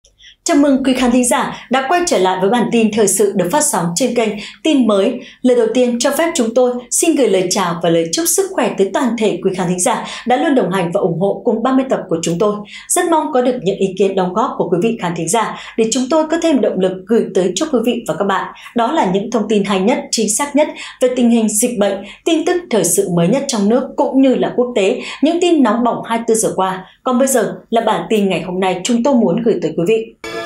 Chào mừng quý khán thính giả đã quay trở lại với bản tin thời sự được phát sóng trên kênh Tin Mới. Lời đầu tiên cho phép chúng tôi xin gửi lời chào và lời chúc sức khỏe tới toàn thể quý khán thính giả đã luôn đồng hành và ủng hộ cùng 30 tập của chúng tôi. Rất mong có được những ý kiến đóng góp của quý vị khán thính giả để chúng tôi có thêm động lực gửi tới cho quý vị và các bạn. Đó là những thông tin hay nhất, chính xác nhất về tình hình dịch bệnh, tin tức thời sự mới nhất trong nước cũng như là quốc tế, những tin nóng bỏng 24 giờ qua. Còn bây giờ là bản tin ngày hôm nay chúng tôi muốn gửi tới quý vị.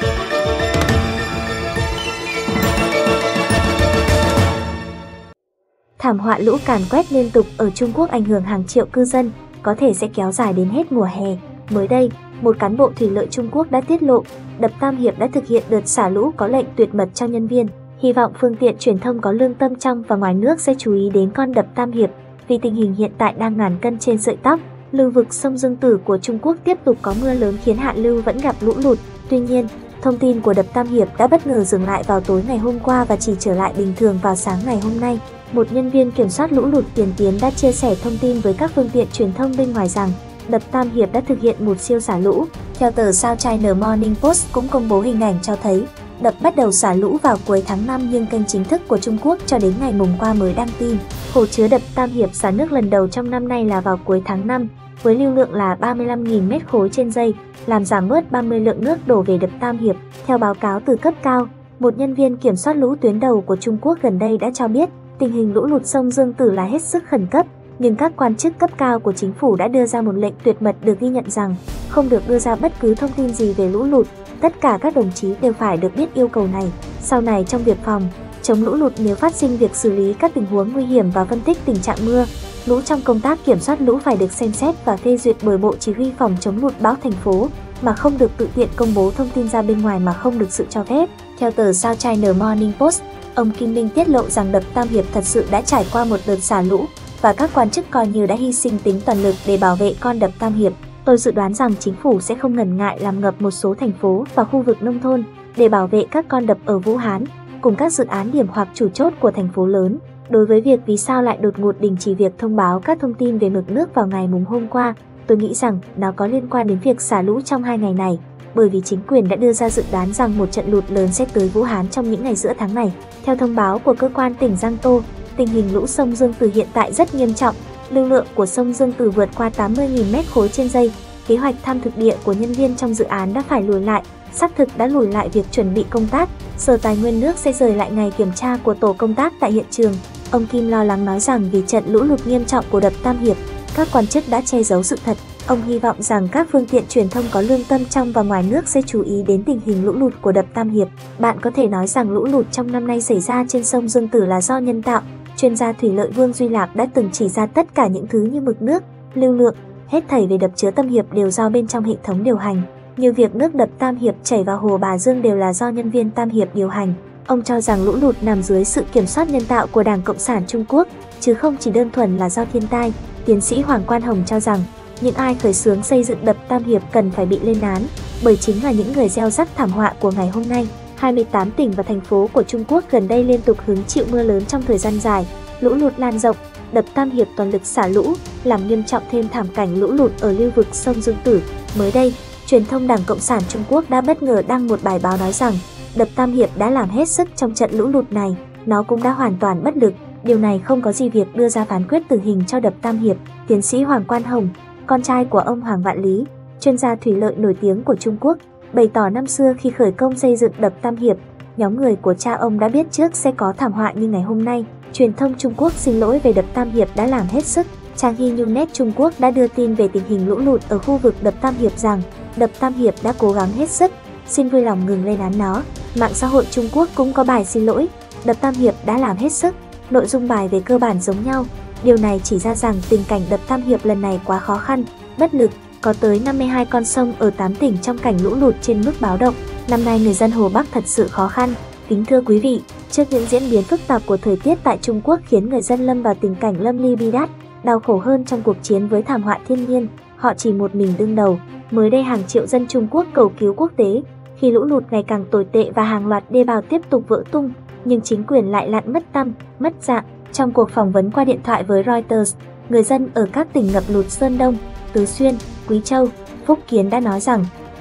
Thảm họa lũ càn quét liên tục ở Trung Quốc ảnh hưởng hàng triệu cư dân, có thể sẽ kéo dài đến hết mùa hè. Mới đây, một cán bộ thủy lợi Trung Quốc đã tiết lộ, đập Tam Hiệp đã thực hiện đợt xả lũ có lệnh tuyệt mật cho nhân viên. Hy vọng phương tiện truyền thông có lương tâm trong và ngoài nước sẽ chú ý đến con đập Tam Hiệp, vì tình hình hiện tại đang ngàn cân trên sợi tóc. Lưu vực sông Dương Tử của Trung Quốc tiếp tục có mưa lớn khiến hạ lưu vẫn gặp lũ lụt. Tuy nhiên, thông tin của đập Tam Hiệp đã bất ngờ dừng lại vào tối ngày hôm qua và chỉ trở lại bình thường vào sáng ngày hôm nay. Một nhân viên kiểm soát lũ lụt tiền tiến đã chia sẻ thông tin với các phương tiện truyền thông bên ngoài rằng đập Tam Hiệp đã thực hiện một siêu xả lũ. Theo tờ South China Morning Post cũng công bố hình ảnh cho thấy đập bắt đầu xả lũ vào cuối tháng 5, nhưng kênh chính thức của Trung Quốc cho đến ngày mùng qua mới đăng tin. Hồ chứa đập Tam Hiệp xả nước lần đầu trong năm nay là vào cuối tháng 5, với lưu lượng là 35.000 mét khối trên giây, làm giảm bớt 30 lượng nước đổ về đập Tam Hiệp. Theo báo cáo từ cấp cao, một nhân viên kiểm soát lũ tuyến đầu của Trung Quốc gần đây đã cho biết tình hình lũ lụt sông Dương Tử là hết sức khẩn cấp, nhưng các quan chức cấp cao của chính phủ đã đưa ra một lệnh tuyệt mật được ghi nhận rằng không được đưa ra bất cứ thông tin gì về lũ lụt. Tất cả các đồng chí đều phải được biết yêu cầu này. Sau này trong việc phòng chống lũ lụt, nếu phát sinh việc xử lý các tình huống nguy hiểm và phân tích tình trạng mưa lũ trong công tác kiểm soát lũ phải được xem xét và phê duyệt bởi Bộ Chỉ huy phòng chống lụt bão thành phố, mà không được tự tiện công bố thông tin ra bên ngoài mà không được sự cho phép. Theo tờ South China Morning Post, ông Kim Minh tiết lộ rằng đập Tam Hiệp thật sự đã trải qua một đợt xả lũ và các quan chức coi như đã hy sinh tính toàn lực để bảo vệ con đập Tam Hiệp. Tôi dự đoán rằng chính phủ sẽ không ngần ngại làm ngập một số thành phố và khu vực nông thôn để bảo vệ các con đập ở Vũ Hán cùng các dự án điểm hoặc chủ chốt của thành phố lớn. Đối với việc vì sao lại đột ngột đình chỉ việc thông báo các thông tin về mực nước vào ngày mùng hôm qua, tôi nghĩ rằng nó có liên quan đến việc xả lũ trong 2 ngày này, bởi vì chính quyền đã đưa ra dự đoán rằng một trận lụt lớn sẽ tới Vũ Hán trong những ngày giữa tháng này. Theo thông báo của cơ quan tỉnh Giang Tô, tình hình lũ sông Dương Tử hiện tại rất nghiêm trọng, lưu lượng của sông Dương Tử vượt qua 80.000 mét khối trên giây. Kế hoạch thăm thực địa của nhân viên trong dự án đã phải lùi lại, xác thực đã lùi lại việc chuẩn bị công tác. Sở Tài nguyên nước sẽ rời lại ngày kiểm tra của tổ công tác tại hiện trường. Ông Kim lo lắng nói rằng vì trận lũ lụt nghiêm trọng của đập Tam Hiệp, các quan chức đã che giấu sự thật. Ông hy vọng rằng các phương tiện truyền thông có lương tâm trong và ngoài nước sẽ chú ý đến tình hình lũ lụt của đập Tam Hiệp. Bạn có thể nói rằng lũ lụt trong năm nay xảy ra trên sông Dương Tử là do nhân tạo. Chuyên gia thủy lợi Vương Duy Lạp đã từng chỉ ra tất cả những thứ như mực nước, lưu lượng, hết thảy về đập chứa Tam Hiệp đều do bên trong hệ thống điều hành. Như việc nước đập Tam Hiệp chảy vào hồ Bà Dương đều là do nhân viên Tam Hiệp điều hành. Ông cho rằng lũ lụt nằm dưới sự kiểm soát nhân tạo của Đảng Cộng sản Trung Quốc, chứ không chỉ đơn thuần là do thiên tai. Tiến sĩ Hoàng Quan Hồng cho rằng những ai khởi xướng xây dựng đập Tam Hiệp cần phải bị lên án, bởi chính là những người gieo rắc thảm họa của ngày hôm nay. 28 tỉnh và thành phố của Trung Quốc gần đây liên tục hứng chịu mưa lớn trong thời gian dài, lũ lụt lan rộng, đập Tam Hiệp toàn lực xả lũ, làm nghiêm trọng thêm thảm cảnh lũ lụt ở lưu vực sông Dương Tử. Mới đây, truyền thông Đảng Cộng sản Trung Quốc đã bất ngờ đăng một bài báo nói rằng đập Tam Hiệp đã làm hết sức trong trận lũ lụt này, nó cũng đã hoàn toàn bất lực. Điều này không có gì việc đưa ra phán quyết tử hình cho đập Tam Hiệp. Tiến sĩ Hoàng Quan Hồng, con trai của ông Hoàng Vạn Lý, chuyên gia thủy lợi nổi tiếng của Trung Quốc, bày tỏ năm xưa khi khởi công xây dựng đập Tam Hiệp, nhóm người của cha ông đã biết trước sẽ có thảm họa như ngày hôm nay. Truyền thông Trung Quốc xin lỗi về đập Tam Hiệp đã làm hết sức. Trang Hinyunet Trung Quốc đã đưa tin về tình hình lũ lụt ở khu vực đập Tam Hiệp rằng đập Tam Hiệp đã cố gắng hết sức, xin vui lòng ngừng lên án nó. Mạng xã hội Trung Quốc cũng có bài xin lỗi, đập Tam Hiệp đã làm hết sức. Nội dung bài về cơ bản giống nhau. Điều này chỉ ra rằng tình cảnh đập Tam Hiệp lần này quá khó khăn, bất lực. Có tới 52 con sông ở 8 tỉnh trong cảnh lũ lụt trên mức báo động. Năm nay người dân Hồ Bắc thật sự khó khăn. Kính thưa quý vị, trước những diễn biến phức tạp của thời tiết tại Trung Quốc khiến người dân lâm vào tình cảnh lâm ly bi đát, đau khổ hơn trong cuộc chiến với thảm họa thiên nhiên, họ chỉ một mình đương đầu. Mới đây hàng triệu dân Trung Quốc cầu cứu quốc tế khi lũ lụt ngày càng tồi tệ và hàng loạt đê bào tiếp tục vỡ tung, nhưng chính quyền lại lặn mất tăm, mất dạng. Trong cuộc phỏng vấn qua điện thoại với Reuters, người dân ở các tỉnh ngập lụt Sơn Đông, Tứ Xuyên, Quý Châu, Phúc Kiến đã nói rằng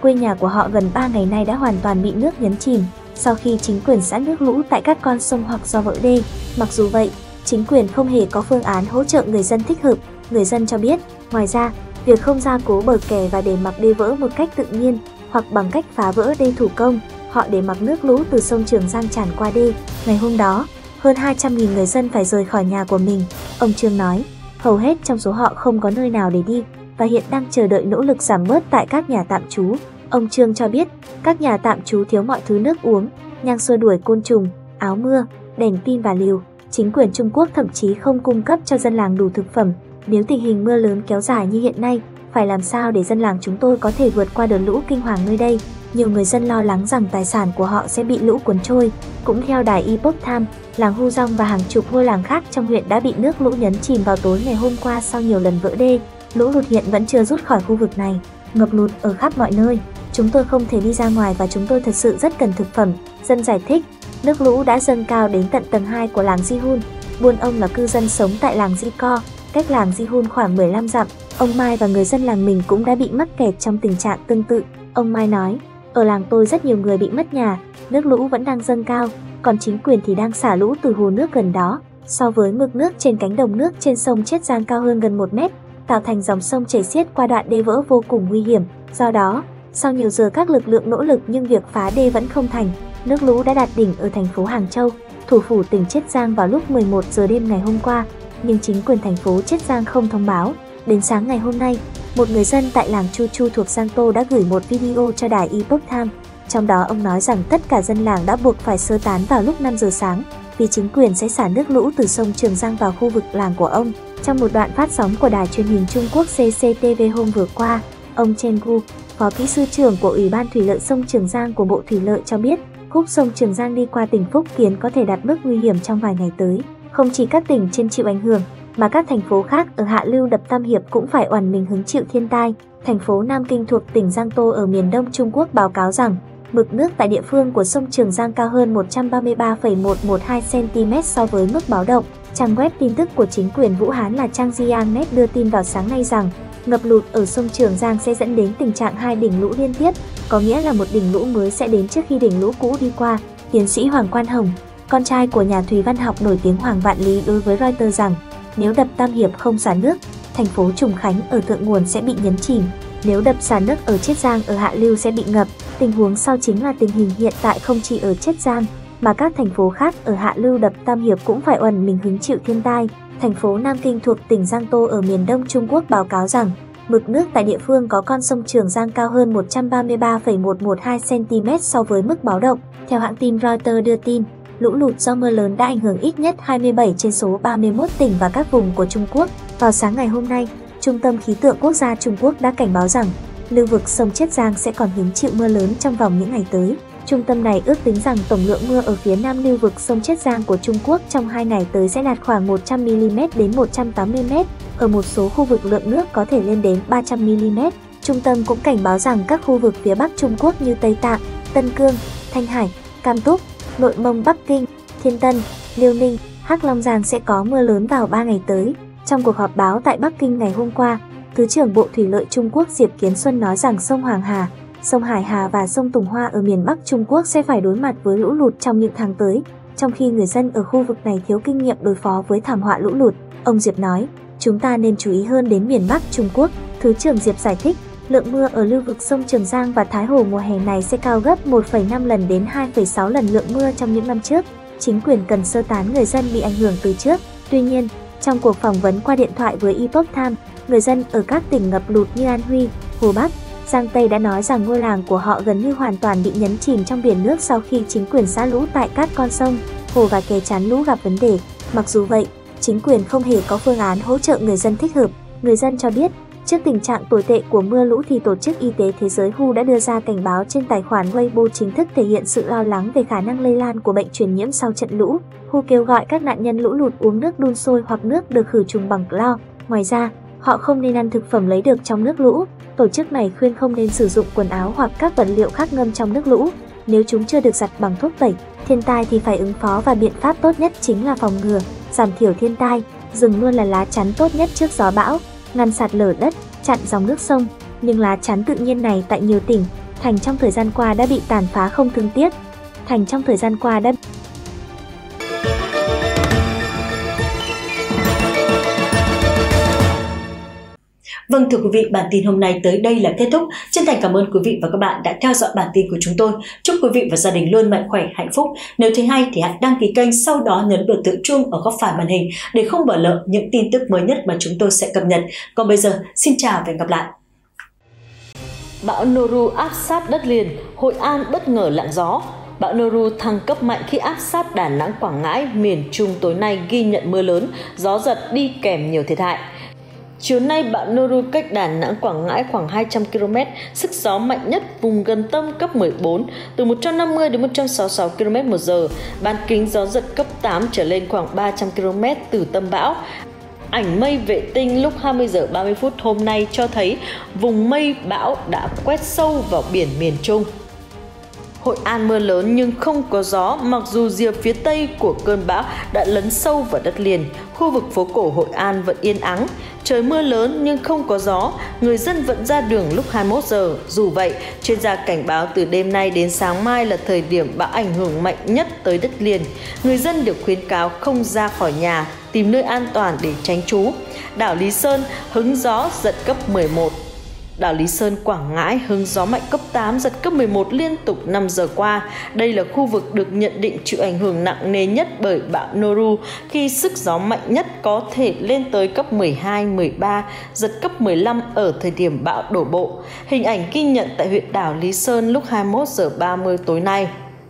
quê nhà của họ gần 3 ngày nay đã hoàn toàn bị nước nhấn chìm sau khi chính quyền xả nước lũ tại các con sông hoặc do vỡ đê. Mặc dù vậy, chính quyền không hề có phương án hỗ trợ người dân thích hợp. Người dân cho biết, ngoài ra, việc không gia cố bờ kè và để mặc đê vỡ một cách tự nhiên hoặc bằng cách phá vỡ đê thủ công, họ để mặc nước lũ từ sông Trường Giang tràn qua đê. Ngày hôm đó, hơn 200.000 người dân phải rời khỏi nhà của mình. Ông Trương nói, hầu hết trong số họ không có nơi nào để đi và hiện đang chờ đợi nỗ lực giảm bớt tại các nhà tạm trú. Ông Trương cho biết, các nhà tạm trú thiếu mọi thứ nước uống, nhang xua đuổi côn trùng, áo mưa, đèn pin và liều. Chính quyền Trung Quốc thậm chí không cung cấp cho dân làng đủ thực phẩm. Nếu tình hình mưa lớn kéo dài như hiện nay, phải làm sao để dân làng chúng tôi có thể vượt qua đợt lũ kinh hoàng nơi đây? Nhiều người dân lo lắng rằng tài sản của họ sẽ bị lũ cuốn trôi. Cũng theo đài Epoch Times, làng Hu Dong và hàng chục ngôi làng khác trong huyện đã bị nước lũ nhấn chìm vào tối ngày hôm qua sau nhiều lần vỡ đê. Lũ lụt hiện vẫn chưa rút khỏi khu vực này, ngập lụt ở khắp mọi nơi. Chúng tôi không thể đi ra ngoài và chúng tôi thật sự rất cần thực phẩm, dân giải thích. Nước lũ đã dâng cao đến tận tầng 2 của làng Ji-hun. Buôn ông là cư dân sống tại làng Ji-ko, cách làng Ji-hun khoảng 15 dặm. Ông Mai và người dân làng mình cũng đã bị mắc kẹt trong tình trạng tương tự. Ông Mai nói, ở làng tôi rất nhiều người bị mất nhà, nước lũ vẫn đang dâng cao, còn chính quyền thì đang xả lũ từ hồ nước gần đó. So với mực nước trên cánh đồng nước trên sông Chiết Giang cao hơn gần 1 mét, tạo thành dòng sông chảy xiết qua đoạn đê vỡ vô cùng nguy hiểm. Do đó, sau nhiều giờ các lực lượng nỗ lực nhưng việc phá đê vẫn không thành. Nước lũ đã đạt đỉnh ở thành phố Hàng Châu, thủ phủ tỉnh Chiết Giang vào lúc 11 giờ đêm ngày hôm qua, nhưng chính quyền thành phố Chiết Giang không thông báo. Đến sáng ngày hôm nay, một người dân tại làng Chu Chu thuộc Giang Tô đã gửi một video cho đài Epoch Times. Trong đó ông nói rằng tất cả dân làng đã buộc phải sơ tán vào lúc 5 giờ sáng vì chính quyền sẽ xả nước lũ từ sông Trường Giang vào khu vực làng của ông. Trong một đoạn phát sóng của đài truyền hình Trung Quốc CCTV hôm vừa qua, ông Chen Gu, phó kỹ sư trưởng của Ủy ban Thủy lợi sông Trường Giang của Bộ Thủy lợi cho biết, khúc sông Trường Giang đi qua tỉnh Phúc Kiến có thể đạt mức nguy hiểm trong vài ngày tới. Không chỉ các tỉnh trên chịu ảnh hưởng, mà các thành phố khác ở hạ lưu đập Tam Hiệp cũng phải oằn mình hứng chịu thiên tai. Thành phố Nam Kinh thuộc tỉnh Giang Tô ở miền đông Trung Quốc báo cáo rằng, mực nước tại địa phương của sông Trường Giang cao hơn 133,112 cm so với mức báo động. Trang web tin tức của chính quyền Vũ Hán là Trang Jiangnet đưa tin vào sáng nay rằng, ngập lụt ở sông Trường Giang sẽ dẫn đến tình trạng 2 đỉnh lũ liên tiếp, có nghĩa là một đỉnh lũ mới sẽ đến trước khi đỉnh lũ cũ đi qua. Tiến sĩ Hoàng Quan Hồng, con trai của nhà thủy văn học nổi tiếng Hoàng Vạn Lý đối với Reuters rằng, nếu đập Tam Hiệp không xả nước, thành phố Trùng Khánh ở thượng nguồn sẽ bị nhấn chìm. Nếu đập xả nước ở Chiết Giang ở hạ lưu sẽ bị ngập. Tình huống sau chính là tình hình hiện tại không chỉ ở Chiết Giang, mà các thành phố khác ở hạ lưu đập Tam Hiệp cũng phải oằn mình hứng chịu thiên tai. Thành phố Nam Kinh thuộc tỉnh Giang Tô ở miền đông Trung Quốc báo cáo rằng, mực nước tại địa phương có con sông Trường Giang cao hơn 133,112 cm so với mức báo động. Theo hãng tin Reuters đưa tin, lũ lụt do mưa lớn đã ảnh hưởng ít nhất 27 trên số 31 tỉnh và các vùng của Trung Quốc. Vào sáng ngày hôm nay, Trung tâm Khí tượng Quốc gia Trung Quốc đã cảnh báo rằng, lưu vực sông Chiết Giang sẽ còn hứng chịu mưa lớn trong vòng những ngày tới. Trung tâm này ước tính rằng tổng lượng mưa ở phía nam lưu vực sông Chiết Giang của Trung Quốc trong 2 ngày tới sẽ đạt khoảng 100 mm đến 180 mm, ở một số khu vực lượng nước có thể lên đến 300 mm. Trung tâm cũng cảnh báo rằng các khu vực phía Bắc Trung Quốc như Tây Tạng, Tân Cương, Thanh Hải, Cam Túc, Nội Mông Bắc Kinh, Thiên Tân, Liêu Ninh, Hắc Long Giang sẽ có mưa lớn vào 3 ngày tới. Trong cuộc họp báo tại Bắc Kinh ngày hôm qua, Thứ trưởng Bộ Thủy lợi Trung Quốc Diệp Kiến Xuân nói rằng sông Hoàng Hà, sông Hải Hà và sông Tùng Hoa ở miền Bắc Trung Quốc sẽ phải đối mặt với lũ lụt trong những tháng tới, trong khi người dân ở khu vực này thiếu kinh nghiệm đối phó với thảm họa lũ lụt. Ông Diệp nói, chúng ta nên chú ý hơn đến miền Bắc Trung Quốc. Thứ trưởng Diệp giải thích, lượng mưa ở lưu vực sông Trường Giang và Thái Hồ mùa hè này sẽ cao gấp 1,5 lần đến 2,6 lần lượng mưa trong những năm trước. Chính quyền cần sơ tán người dân bị ảnh hưởng từ trước. Tuy nhiên, trong cuộc phỏng vấn qua điện thoại với Epoch Times, người dân ở các tỉnh ngập lụt như An Huy, Hồ Bắc, Giang Tây đã nói rằng ngôi làng của họ gần như hoàn toàn bị nhấn chìm trong biển nước sau khi chính quyền xả lũ tại các con sông, hồ và kè chắn lũ gặp vấn đề. Mặc dù vậy, chính quyền không hề có phương án hỗ trợ người dân thích hợp. Người dân cho biết, trước tình trạng tồi tệ của mưa lũ thì Tổ chức Y tế Thế giới WHO đã đưa ra cảnh báo trên tài khoản Weibo chính thức thể hiện sự lo lắng về khả năng lây lan của bệnh truyền nhiễm sau trận lũ. WHO kêu gọi các nạn nhân lũ lụt uống nước đun sôi hoặc nước được khử trùng bằng clo. Ngoài ra, họ không nên ăn thực phẩm lấy được trong nước lũ. Tổ chức này khuyên không nên sử dụng quần áo hoặc các vật liệu khác ngâm trong nước lũ. Nếu chúng chưa được giặt bằng thuốc tẩy, thiên tai thì phải ứng phó và biện pháp tốt nhất chính là phòng ngừa, giảm thiểu thiên tai. Rừng luôn là lá chắn tốt nhất trước gió bão, ngăn sạt lở đất, chặn dòng nước sông. Nhưng lá chắn tự nhiên này tại nhiều tỉnh, Thành trong thời gian qua đã bị tàn phá không thương tiếc. Thành trong thời gian qua đã Vâng, thưa quý vị, bản tin hôm nay tới đây là kết thúc. Chân thành cảm ơn quý vị và các bạn đã theo dõi bản tin của chúng tôi. Chúc quý vị và gia đình luôn mạnh khỏe, hạnh phúc. Nếu thấy hay thì hãy đăng ký kênh, sau đó nhấn biểu tượng chuông ở góc phải màn hình để không bỏ lỡ những tin tức mới nhất mà chúng tôi sẽ cập nhật. Còn bây giờ, xin chào và hẹn gặp lại. Bão Noru áp sát đất liền, Hội An bất ngờ lặng gió. Bão Noru thăng cấp mạnh khi áp sát Đà Nẵng, Quảng Ngãi, miền Trung tối nay ghi nhận mưa lớn, gió giật đi kèm nhiều thiệt hại. Chiều nay, bão Noru cách Đà Nẵng, Quảng Ngãi khoảng 200 km, sức gió mạnh nhất vùng gần tâm cấp 14, từ 150 đến 166 km/h, bán kính gió giật cấp 8 trở lên khoảng 300 km từ tâm bão. Ảnh mây vệ tinh lúc 20 giờ 30 phút hôm nay cho thấy vùng mây bão đã quét sâu vào biển miền Trung. Hội An mưa lớn nhưng không có gió, mặc dù rìa phía tây của cơn bão đã lấn sâu vào đất liền. Khu vực phố cổ Hội An vẫn yên ắng. Trời mưa lớn nhưng không có gió, người dân vẫn ra đường lúc 21 giờ. Dù vậy, chuyên gia cảnh báo từ đêm nay đến sáng mai là thời điểm bão ảnh hưởng mạnh nhất tới đất liền. Người dân được khuyến cáo không ra khỏi nhà, tìm nơi an toàn để tránh trú. Đảo Lý Sơn hứng gió giật cấp 11. Đảo Lý Sơn, Quảng Ngãi hứng gió mạnh cấp 8, giật cấp 11 liên tục 5 giờ qua. Đây là khu vực được nhận định chịu ảnh hưởng nặng nề nhất bởi bão Noru khi sức gió mạnh nhất có thể lên tới cấp 12, 13, giật cấp 15 ở thời điểm bão đổ bộ. Hình ảnh ghi nhận tại huyện đảo Lý Sơn lúc 21 giờ 30 tối nay.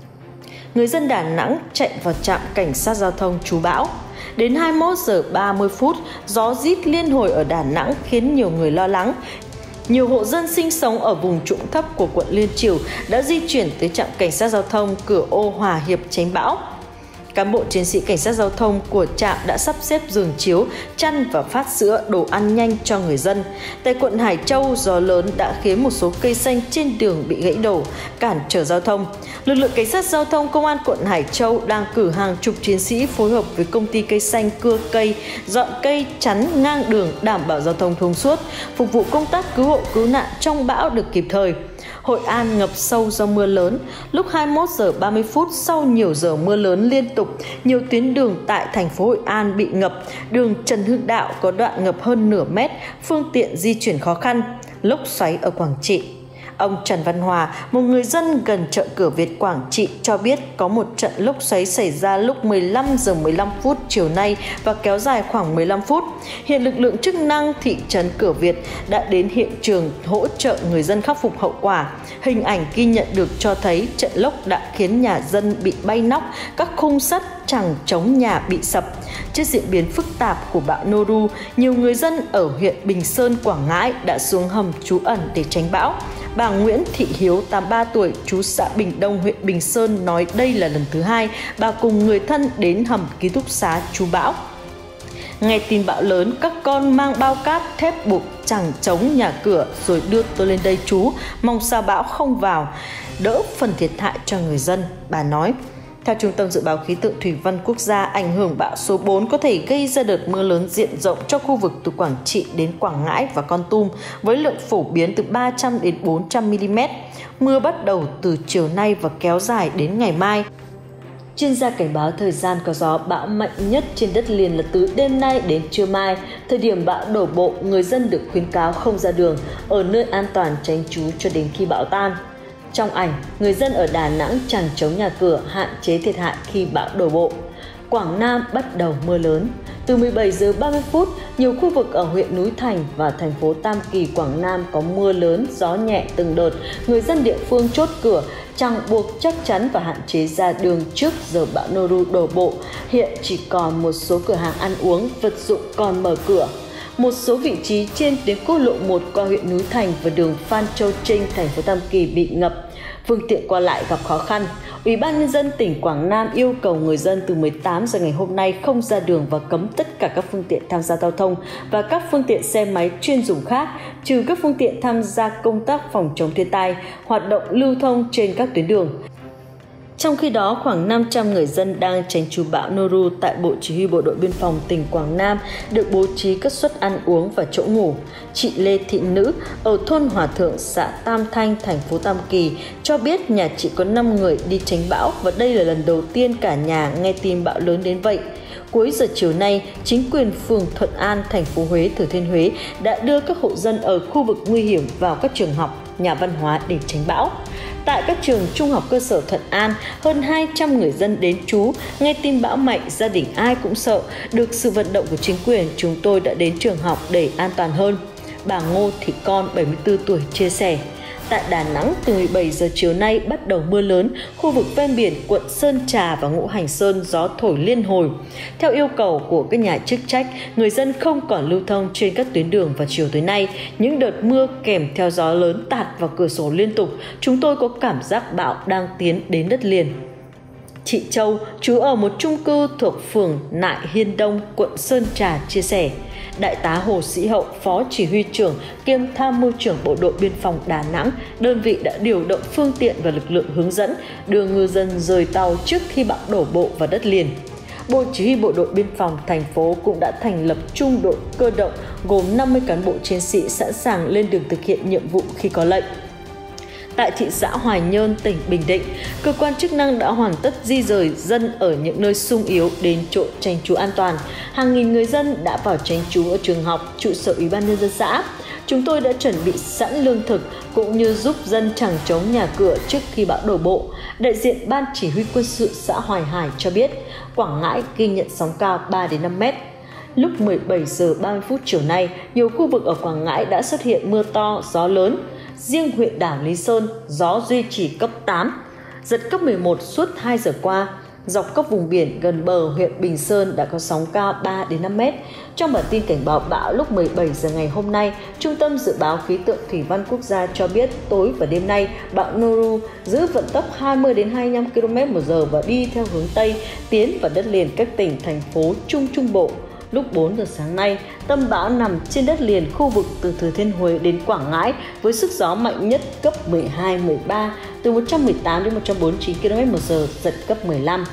Người dân Đà Nẵng chạy vào trạm cảnh sát giao thông trú bão. Đến 21 giờ 30 phút, gió rít liên hồi ở Đà Nẵng khiến nhiều người lo lắng. Nhiều hộ dân sinh sống ở vùng trũng thấp của quận Liên Chiểu đã di chuyển tới trạm cảnh sát giao thông Cửa Ô Hòa Hiệp tránh bão. Cán bộ chiến sĩ cảnh sát giao thông của trạm đã sắp xếp giường chiếu, chăn và phát sữa, đồ ăn nhanh cho người dân. Tại quận Hải Châu, gió lớn đã khiến một số cây xanh trên đường bị gãy đổ, cản trở giao thông. Lực lượng cảnh sát giao thông công an quận Hải Châu đang cử hàng chục chiến sĩ phối hợp với công ty cây xanh cưa cây, dọn cây chắn ngang đường đảm bảo giao thông thông suốt, phục vụ công tác cứu hộ cứu nạn trong bão được kịp thời. Hội An ngập sâu do mưa lớn. Lúc 21 giờ 30 phút, sau nhiều giờ mưa lớn liên tục, nhiều tuyến đường tại thành phố Hội An bị ngập. Đường Trần Hưng Đạo có đoạn ngập hơn nửa mét, phương tiện di chuyển khó khăn. Lốc xoáy ở Quảng Trị. Ông Trần Văn Hòa, một người dân gần chợ Cửa Việt, Quảng Trị cho biết có một trận lốc xoáy xảy ra lúc 15 giờ 15 phút chiều nay và kéo dài khoảng 15 phút. Hiện lực lượng chức năng thị trấn Cửa Việt đã đến hiện trường hỗ trợ người dân khắc phục hậu quả. Hình ảnh ghi nhận được cho thấy trận lốc đã khiến nhà dân bị bay nóc, các khung sắt chằng chống nhà bị sập. Trước diễn biến phức tạp của bão Noru, nhiều người dân ở huyện Bình Sơn, Quảng Ngãi đã xuống hầm trú ẩn để tránh bão. Bà Nguyễn Thị Hiếu, 83 tuổi, trú xã Bình Đông, huyện Bình Sơn nói đây là lần thứ hai bà cùng người thân đến hầm ký túc xá trú bão. Nghe tin bão lớn, các con mang bao cát, thép buộc chằng chống nhà cửa rồi đưa tôi lên đây trú, mong sao bão không vào, đỡ phần thiệt hại cho người dân, bà nói. Theo Trung tâm Dự báo Khí tượng Thủy văn Quốc gia, ảnh hưởng bão số 4 có thể gây ra đợt mưa lớn diện rộng cho khu vực từ Quảng Trị đến Quảng Ngãi và Kon Tum với lượng phổ biến từ 300 đến 400 mm. Mưa bắt đầu từ chiều nay và kéo dài đến ngày mai. Chuyên gia cảnh báo thời gian có gió bão mạnh nhất trên đất liền là từ đêm nay đến trưa mai. Thời điểm bão đổ bộ, người dân được khuyến cáo không ra đường, ở nơi an toàn tránh trú cho đến khi bão tan. Trong ảnh, người dân ở Đà Nẵng chằng chống nhà cửa, hạn chế thiệt hại khi bão đổ bộ. Quảng Nam bắt đầu mưa lớn. Từ 17 giờ 30 phút, nhiều khu vực ở huyện Núi Thành và thành phố Tam Kỳ, Quảng Nam có mưa lớn, gió nhẹ từng đợt. Người dân địa phương chốt cửa, chằng buộc chắc chắn và hạn chế ra đường trước giờ bão Noru đổ bộ. Hiện chỉ còn một số cửa hàng ăn uống, vật dụng còn mở cửa. Một số vị trí trên tuyến quốc lộ 1 qua huyện Núi Thành và đường Phan Châu Trinh, thành phố Tam Kỳ bị ngập, phương tiện qua lại gặp khó khăn. Ủy ban Nhân dân tỉnh Quảng Nam yêu cầu người dân từ 18 giờ ngày hôm nay không ra đường và cấm tất cả các phương tiện tham gia giao thông và các phương tiện xe máy chuyên dùng khác, trừ các phương tiện tham gia công tác phòng chống thiên tai, hoạt động lưu thông trên các tuyến đường. Trong khi đó, khoảng 500 người dân đang tránh trú bão Noru tại Bộ Chỉ huy Bộ đội Biên phòng tỉnh Quảng Nam được bố trí các suất ăn uống và chỗ ngủ. Chị Lê Thị Nữ ở thôn Hòa Thượng, xã Tam Thanh, thành phố Tam Kỳ cho biết nhà chị có 5 người đi tránh bão và đây là lần đầu tiên cả nhà nghe tin bão lớn đến vậy. Cuối giờ chiều nay, chính quyền phường Thuận An, thành phố Huế, Thừa Thiên Huế đã đưa các hộ dân ở khu vực nguy hiểm vào các trường học, nhà văn hóa để tránh bão. Tại các trường trung học cơ sở Thuận An, hơn 200 người dân đến trú. Nghe tin bão mạnh, gia đình ai cũng sợ. Được sự vận động của chính quyền, chúng tôi đã đến trường học để an toàn hơn. Bà Ngô Thị Con, 74 tuổi, chia sẻ. Tại Đà Nẵng, từ 17 giờ chiều nay bắt đầu mưa lớn, khu vực ven biển quận Sơn Trà và Ngũ Hành Sơn gió thổi liên hồi. Theo yêu cầu của các nhà chức trách, người dân không còn lưu thông trên các tuyến đường vào chiều tối nay. Những đợt mưa kèm theo gió lớn tạt vào cửa sổ liên tục, chúng tôi có cảm giác bão đang tiến đến đất liền. Chị Châu, trú ở một chung cư thuộc phường Nại Hiên Đông, quận Sơn Trà, chia sẻ. Đại tá Hồ Sĩ Hậu, Phó Chỉ huy trưởng kiêm Tham mưu trưởng Bộ đội Biên phòng Đà Nẵng, đơn vị đã điều động phương tiện và lực lượng hướng dẫn, đưa ngư dân rời tàu trước khi bão đổ bộ vào đất liền. Bộ Chỉ huy Bộ đội Biên phòng thành phố cũng đã thành lập trung đội cơ động gồm 50 cán bộ chiến sĩ sẵn sàng lên đường thực hiện nhiệm vụ khi có lệnh. Tại thị xã Hoài Nhơn, tỉnh Bình Định, cơ quan chức năng đã hoàn tất di rời dân ở những nơi xung yếu đến chỗ tránh trú an toàn. Hàng nghìn người dân đã vào tránh trú ở trường học, trụ sở Ủy ban nhân dân xã. Chúng tôi đã chuẩn bị sẵn lương thực cũng như giúp dân chẳng chống nhà cửa trước khi bão đổ bộ. Đại diện Ban Chỉ huy Quân sự xã Hoài Hải cho biết, Quảng Ngãi ghi nhận sóng cao 3 đến 5 mét. Lúc 17 giờ 30 phút chiều nay, nhiều khu vực ở Quảng Ngãi đã xuất hiện mưa to, gió lớn. Riêng huyện đảo Lý Sơn, gió duy trì cấp 8, giật cấp 11 suốt 2 giờ qua. Dọc các vùng biển gần bờ huyện Bình Sơn đã có sóng cao 3 đến 5 mét. Trong bản tin cảnh báo bão lúc 17 giờ ngày hôm nay, Trung tâm Dự báo Khí tượng Thủy văn Quốc gia cho biết tối và đêm nay, bão Noru giữ vận tốc 20 đến 25 km/h và đi theo hướng Tây, tiến vào đất liền các tỉnh, thành phố Trung Trung Bộ. Lúc 4 giờ sáng nay, tâm bão nằm trên đất liền khu vực từ Thừa Thiên Huế đến Quảng Ngãi với sức gió mạnh nhất cấp 12-13, từ 118 đến 149 km/h, giật cấp 15.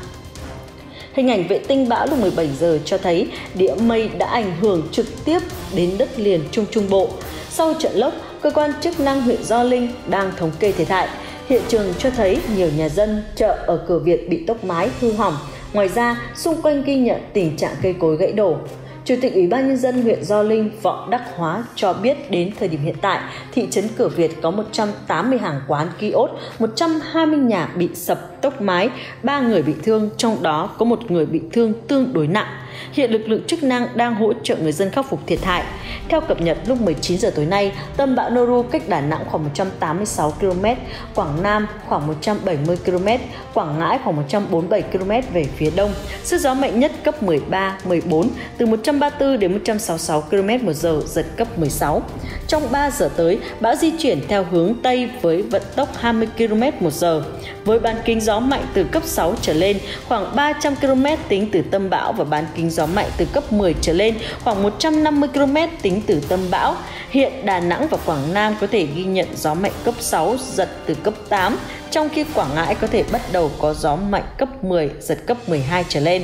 Hình ảnh vệ tinh bão lúc 17 giờ cho thấy đĩa mây đã ảnh hưởng trực tiếp đến đất liền Trung Trung Bộ. Sau trận lốc, cơ quan chức năng huyện Gio Linh đang thống kê thiệt hại. Hiện trường cho thấy nhiều nhà dân, chợ ở Cửa Việt bị tốc mái, hư hỏng. Ngoài ra, xung quanh ghi nhận tình trạng cây cối gãy đổ. Chủ tịch Ủy ban nhân dân huyện Gio Linh Võ Đắc Hóa cho biết đến thời điểm hiện tại, thị trấn Cửa Việt có 180 hàng quán kiosk, 120 nhà bị sập tốc mái, 3 người bị thương, trong đó có một người bị thương tương đối nặng. Hiện lực lượng chức năng đang hỗ trợ người dân khắc phục thiệt hại. Theo cập nhật lúc 19 giờ tối nay, tâm bão Noru cách Đà Nẵng khoảng 186 km, Quảng Nam khoảng 170 km, Quảng Ngãi khoảng 147 km về phía đông. Sức gió mạnh nhất cấp 13, 14, từ 134 đến 166 km/h, giật cấp 16. Trong 3 giờ tới, bão di chuyển theo hướng Tây với vận tốc 20 km/h. Với bán kính gió mạnh từ cấp 6 trở lên, khoảng 300 km tính từ tâm bão và bán kính gió mạnh từ cấp 10 trở lên, khoảng 150 km tính từ tâm bão. Hiện Đà Nẵng và Quảng Nam có thể ghi nhận gió mạnh cấp 6, giật từ cấp 8, trong khi Quảng Ngãi có thể bắt đầu có gió mạnh cấp 10, giật cấp 12 trở lên.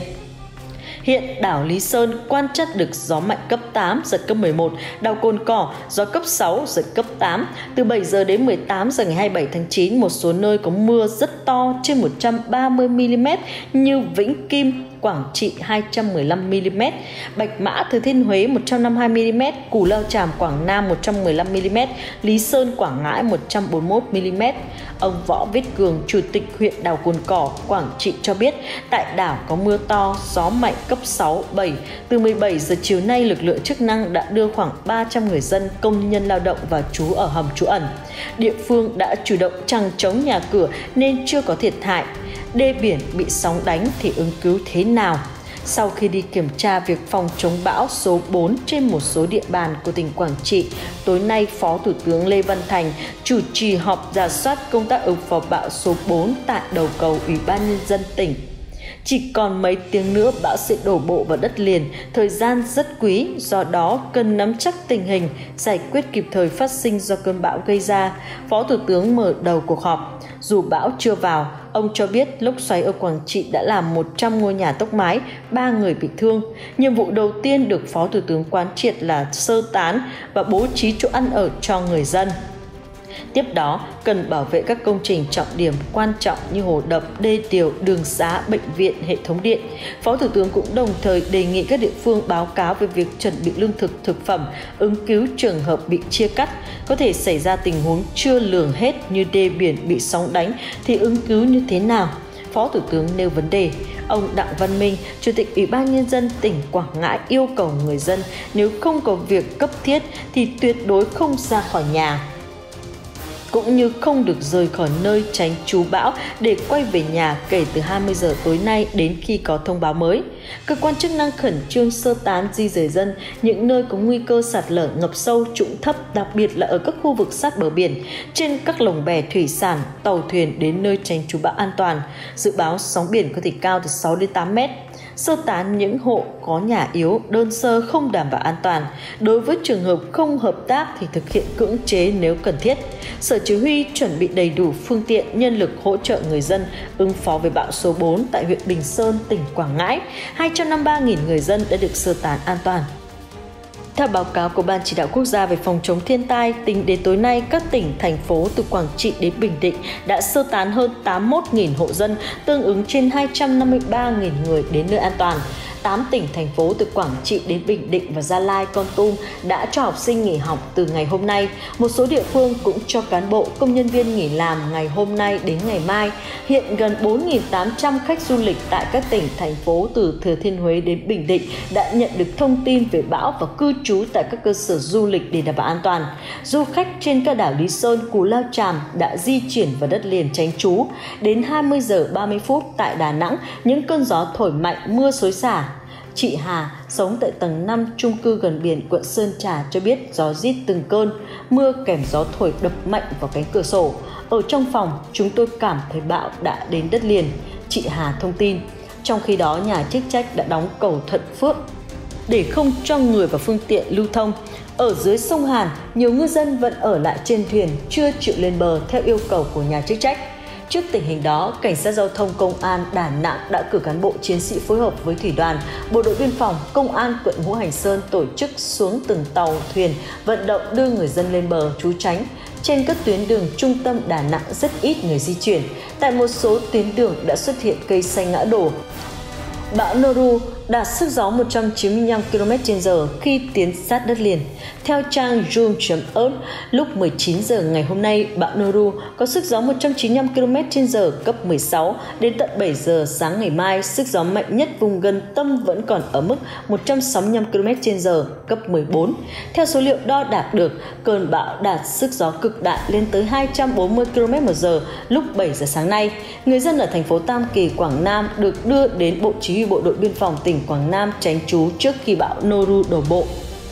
Hiện đảo Lý Sơn quan trắc được gió mạnh cấp 8, giật cấp 11, đảo Cồn Cỏ gió cấp 6, giật cấp 8. Từ 7 giờ đến 18 giờ ngày 27 tháng 9, một số nơi có mưa rất to trên 130 mm như Vĩnh Kim, Quảng Trị 215 mm, Bạch Mã, Thừa Thiên Huế 152 mm, Cù Lao Chàm, Quảng Nam 115 mm, Lý Sơn, Quảng Ngãi 141 mm. Ông Võ Viết Cường, Chủ tịch huyện đảo Cồn Cỏ, Quảng Trị cho biết, tại đảo có mưa to, gió mạnh cấp 6, 7. Từ 17 giờ chiều nay, lực lượng chức năng đã đưa khoảng 300 người dân, công nhân lao động vào trú ở hầm trú ẩn. Địa phương đã chủ động chằng chống nhà cửa nên chưa có thiệt hại. Đê biển bị sóng đánh thì ứng cứu thế nào? Sau khi đi kiểm tra việc phòng chống bão số 4 trên một số địa bàn của tỉnh Quảng Trị, tối nay Phó Thủ tướng Lê Văn Thành chủ trì họp rà soát công tác ứng phó bão số 4 tại đầu cầu Ủy ban nhân dân tỉnh. Chỉ còn mấy tiếng nữa bão sẽ đổ bộ vào đất liền, thời gian rất quý, do đó cần nắm chắc tình hình, giải quyết kịp thời phát sinh do cơn bão gây ra. Phó Thủ tướng mở đầu cuộc họp. Dù bão chưa vào, ông cho biết lốc xoáy ở Quảng Trị đã làm 100 ngôi nhà tốc mái, 3 người bị thương. Nhiệm vụ đầu tiên được Phó Thủ tướng quán triệt là sơ tán và bố trí chỗ ăn ở cho người dân. Tiếp đó, cần bảo vệ các công trình trọng điểm quan trọng như hồ đập, đê điều, đường xá, bệnh viện, hệ thống điện. Phó Thủ tướng cũng đồng thời đề nghị các địa phương báo cáo về việc chuẩn bị lương thực, thực phẩm, ứng cứu trường hợp bị chia cắt. Có thể xảy ra tình huống chưa lường hết như đê biển bị sóng đánh thì ứng cứu như thế nào? Phó Thủ tướng nêu vấn đề. Ông Đặng Văn Minh, Chủ tịch Ủy ban Nhân dân tỉnh Quảng Ngãi yêu cầu người dân nếu không có việc cấp thiết thì tuyệt đối không ra khỏi nhà, cũng như không được rời khỏi nơi tránh trú bão để quay về nhà kể từ 20 giờ tối nay đến khi có thông báo mới. Cơ quan chức năng khẩn trương sơ tán di dời dân những nơi có nguy cơ sạt lở, ngập sâu, trũng thấp, đặc biệt là ở các khu vực sát bờ biển, trên các lồng bè thủy sản, tàu thuyền đến nơi tránh trú bão an toàn. Dự báo sóng biển có thể cao từ 6 đến 8 mét. Sơ tán những hộ có nhà yếu, đơn sơ, không đảm bảo an toàn. Đối với trường hợp không hợp tác thì thực hiện cưỡng chế nếu cần thiết. Sở Chỉ huy chuẩn bị đầy đủ phương tiện, nhân lực hỗ trợ người dân ứng phó với bão số 4 tại huyện Bình Sơn, tỉnh Quảng Ngãi. 253.000 người dân đã được sơ tán an toàn. Theo báo cáo của Ban Chỉ đạo Quốc gia về phòng chống thiên tai, tính đến tối nay, các tỉnh, thành phố từ Quảng Trị đến Bình Định đã sơ tán hơn 81.000 hộ dân, tương ứng trên 253.000 người đến nơi an toàn. 8 tỉnh, thành phố từ Quảng Trị đến Bình Định và Gia Lai, Kon Tum đã cho học sinh nghỉ học từ ngày hôm nay. Một số địa phương cũng cho cán bộ, công nhân viên nghỉ làm ngày hôm nay đến ngày mai. Hiện gần 4.800 khách du lịch tại các tỉnh, thành phố từ Thừa Thiên Huế đến Bình Định đã nhận được thông tin về bão và cư trú tại các cơ sở du lịch để đảm bảo an toàn. Du khách trên các đảo Lý Sơn, Cù Lao Chàm đã di chuyển vào đất liền tránh trú. Đến 20 giờ 30 phút tại Đà Nẵng, những cơn gió thổi mạnh, mưa xối xả. Chị Hà, sống tại tầng 5 chung cư gần biển quận Sơn Trà cho biết gió rít từng cơn, mưa kèm gió thổi đập mạnh vào cánh cửa sổ. Ở trong phòng, chúng tôi cảm thấy bão đã đến đất liền, chị Hà thông tin. Trong khi đó, nhà chức trách đã đóng cầu Thuận Phước để không cho người và phương tiện lưu thông. Ở dưới sông Hàn, nhiều ngư dân vẫn ở lại trên thuyền, chưa chịu lên bờ theo yêu cầu của nhà chức trách. Trước tình hình đó, Cảnh sát Giao thông Công an Đà Nẵng đã cử cán bộ chiến sĩ phối hợp với Thủy đoàn, Bộ đội Biên phòng, Công an quận Ngũ Hành Sơn tổ chức xuống từng tàu, thuyền, vận động đưa người dân lên bờ trú tránh. Trên các tuyến đường trung tâm Đà Nẵng rất ít người di chuyển. Tại một số tuyến đường đã xuất hiện cây xanh ngã đổ. Bão Noru đạt sức gió 195 km/h khi tiến sát đất liền. Theo trang Zoom.earth, lúc 19 giờ ngày hôm nay, bão Noru có sức gió 195 km/h cấp 16. Đến tận 7 giờ sáng ngày mai, sức gió mạnh nhất vùng gần tâm vẫn còn ở mức 165 km/h cấp 14. Theo số liệu đo đạc được, cơn bão đạt sức gió cực đại lên tới 240 km/h lúc 7 giờ sáng nay. Người dân ở thành phố Tam Kỳ, Quảng Nam được đưa đến Bộ Chỉ huy Bộ đội Biên phòng tỉnh Quảng Nam tránh trú trước khi bão Noru đổ bộ.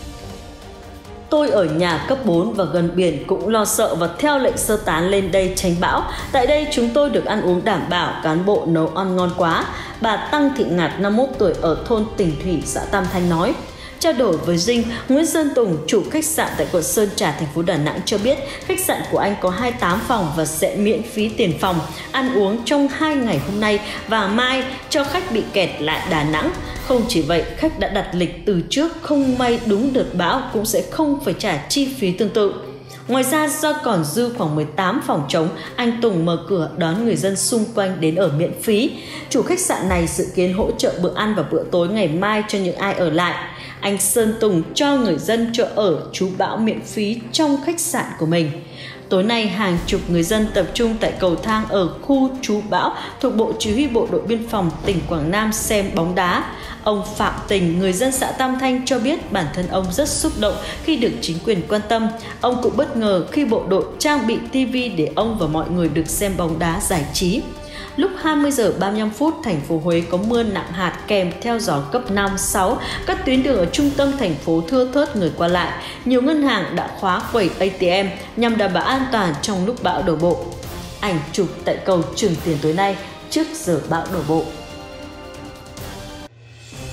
Tôi ở nhà cấp 4 và gần biển cũng lo sợ và theo lệnh sơ tán lên đây tránh bão. Tại đây chúng tôi được ăn uống đảm bảo, cán bộ nấu ăn ngon quá. Bà Tăng Thị Ngạt, 51 tuổi ở thôn Tỉnh Thủy, xã Tam Thanh nói. Trao đổi với Dinh, Nguyễn Sơn Tùng, chủ khách sạn tại quận Sơn Trà, thành phố Đà Nẵng cho biết khách sạn của anh có 28 phòng và sẽ miễn phí tiền phòng, ăn uống trong 2 ngày hôm nay và mai cho khách bị kẹt lại Đà Nẵng. Không chỉ vậy, khách đã đặt lịch từ trước, không may đúng đợt bão cũng sẽ không phải trả chi phí tương tự. Ngoài ra, do còn dư khoảng 18 phòng trống, anh Tùng mở cửa đón người dân xung quanh đến ở miễn phí. Chủ khách sạn này dự kiến hỗ trợ bữa ăn và bữa tối ngày mai cho những ai ở lại. Anh Sơn Tùng cho người dân chỗ ở trú bão miễn phí trong khách sạn của mình. Tối nay, hàng chục người dân tập trung tại cầu thang ở khu trú bão thuộc Bộ Chỉ huy Bộ đội Biên phòng tỉnh Quảng Nam xem bóng đá. Ông Phạm Tình, người dân xã Tam Thanh cho biết bản thân ông rất xúc động khi được chính quyền quan tâm. Ông cũng bất ngờ khi bộ đội trang bị TV để ông và mọi người được xem bóng đá giải trí. Lúc 20 giờ 35 phút, thành phố Huế có mưa nặng hạt kèm theo gió cấp 5, 6. Các tuyến đường ở trung tâm thành phố thưa thớt người qua lại. Nhiều ngân hàng đã khóa quầy ATM nhằm đảm bảo an toàn trong lúc bão đổ bộ. Ảnh chụp tại cầu Trường Tiền tối nay trước giờ bão đổ bộ.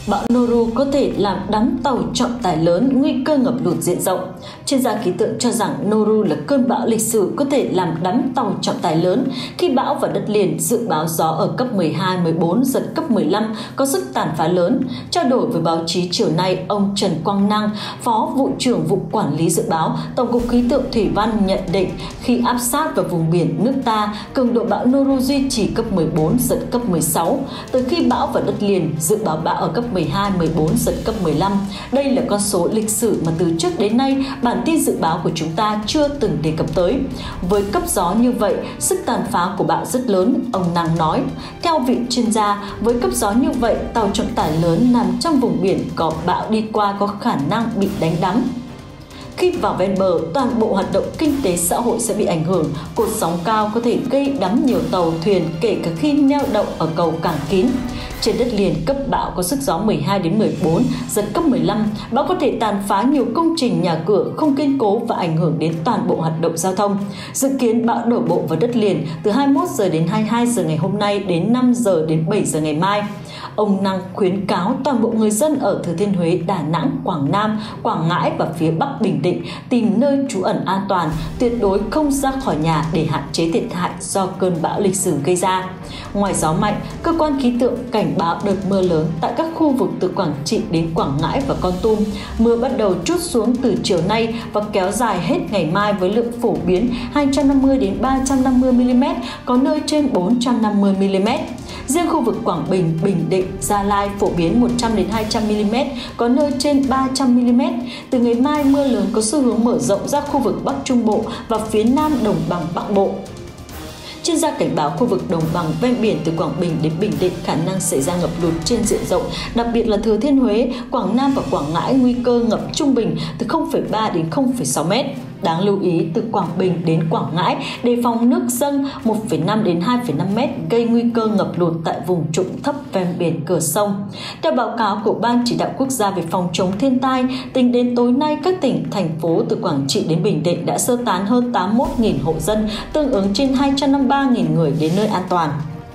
bão Noru có thể làm đắm tàu trọng tải lớn, nguy cơ ngập lụt diện rộng. Chuyên gia khí tượng cho rằng Noru là cơn bão lịch sử có thể làm đắm tàu trọng tải lớn. Khi bão vào đất liền, dự báo gió ở cấp 12, 14, giật cấp 15, có sức tàn phá lớn. Trao đổi với báo chí chiều nay, ông Trần Quang Năng, Phó Vụ trưởng Vụ Quản lý Dự báo, Tổng cục Khí tượng Thủy văn nhận định khi áp sát vào vùng biển nước ta, cường độ bão Noru duy trì cấp 14, giật cấp 16. Từ khi bão vào đất liền, dự báo bão ở cấp 12, 14, giật cấp 15. Đây là con số lịch sử mà từ trước đến nay bản tin dự báo của chúng ta chưa từng đề cập tới. Với cấp gió như vậy, sức tàn phá của bão rất lớn, ông Năng nói. Theo vị chuyên gia, với cấp gió như vậy, tàu trọng tải lớn nằm trong vùng biển có bão đi qua có khả năng bị đánh đắm. Khi vào ven bờ, toàn bộ hoạt động kinh tế xã hội sẽ bị ảnh hưởng. Cột sóng cao có thể gây đắm nhiều tàu, thuyền, kể cả khi neo đậu ở cầu cảng kín. Trên đất liền, cấp bão có sức gió 12 đến 14, giật cấp 15. Bão có thể tàn phá nhiều công trình, nhà cửa không kiên cố và ảnh hưởng đến toàn bộ hoạt động giao thông. Dự kiến bão đổ bộ vào đất liền từ 21 giờ đến 22 giờ ngày hôm nay đến 5 giờ đến 7 giờ ngày mai. Ông Năng khuyến cáo toàn bộ người dân ở Thừa Thiên Huế, Đà Nẵng, Quảng Nam, Quảng Ngãi và phía Bắc Bình Định tìm nơi trú ẩn an toàn, tuyệt đối không ra khỏi nhà để hạn chế thiệt hại do cơn bão lịch sử gây ra. Ngoài gió mạnh, cơ quan khí tượng cảnh báo đợt mưa lớn tại các khu vực từ Quảng Trị đến Quảng Ngãi và Kon Tum. Mưa bắt đầu trút xuống từ chiều nay và kéo dài hết ngày mai với lượng phổ biến 250 đến 350 mm, có nơi trên 450 mm. Riêng khu vực Quảng Bình, Bình Định, Gia Lai phổ biến 100 đến 200 mm, có nơi trên 300 mm. Từ ngày mai, mưa lớn có xu hướng mở rộng ra khu vực Bắc Trung Bộ và phía Nam Đồng bằng Bắc Bộ. Chuyên gia cảnh báo khu vực đồng bằng ven biển từ Quảng Bình đến Bình Định khả năng xảy ra ngập lụt trên diện rộng, đặc biệt là Thừa Thiên Huế, Quảng Nam và Quảng Ngãi nguy cơ ngập trung bình từ 0,3 đến 0,6 m. Đáng lưu ý, từ Quảng Bình đến Quảng Ngãi đề phòng nước dâng 1,5 đến 2,5 m gây nguy cơ ngập lụt tại vùng trũng thấp ven biển cửa sông. Theo báo cáo của Ban Chỉ đạo Quốc gia về phòng chống thiên tai, tính đến tối nay các tỉnh, thành phố từ Quảng Trị đến Bình Định đã sơ tán hơn 81.000 hộ dân, tương ứng trên 253.000 người đến nơi an toàn.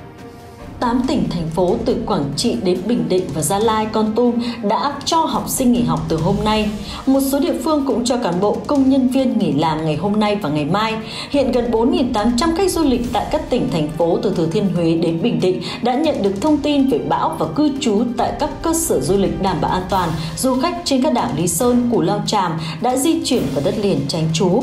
8 tỉnh, thành phố từ Quảng Trị đến Bình Định và Gia Lai, Kon Tum đã cho học sinh nghỉ học từ hôm nay. Một số địa phương cũng cho cán bộ, công nhân viên nghỉ làm ngày hôm nay và ngày mai. Hiện gần 4.800 khách du lịch tại các tỉnh, thành phố từ Thừa Thiên Huế đến Bình Định đã nhận được thông tin về bão và cư trú tại các cơ sở du lịch đảm bảo an toàn. Du khách trên các đảo Lý Sơn, Cù Lao Chàm đã di chuyển vào đất liền tránh trú.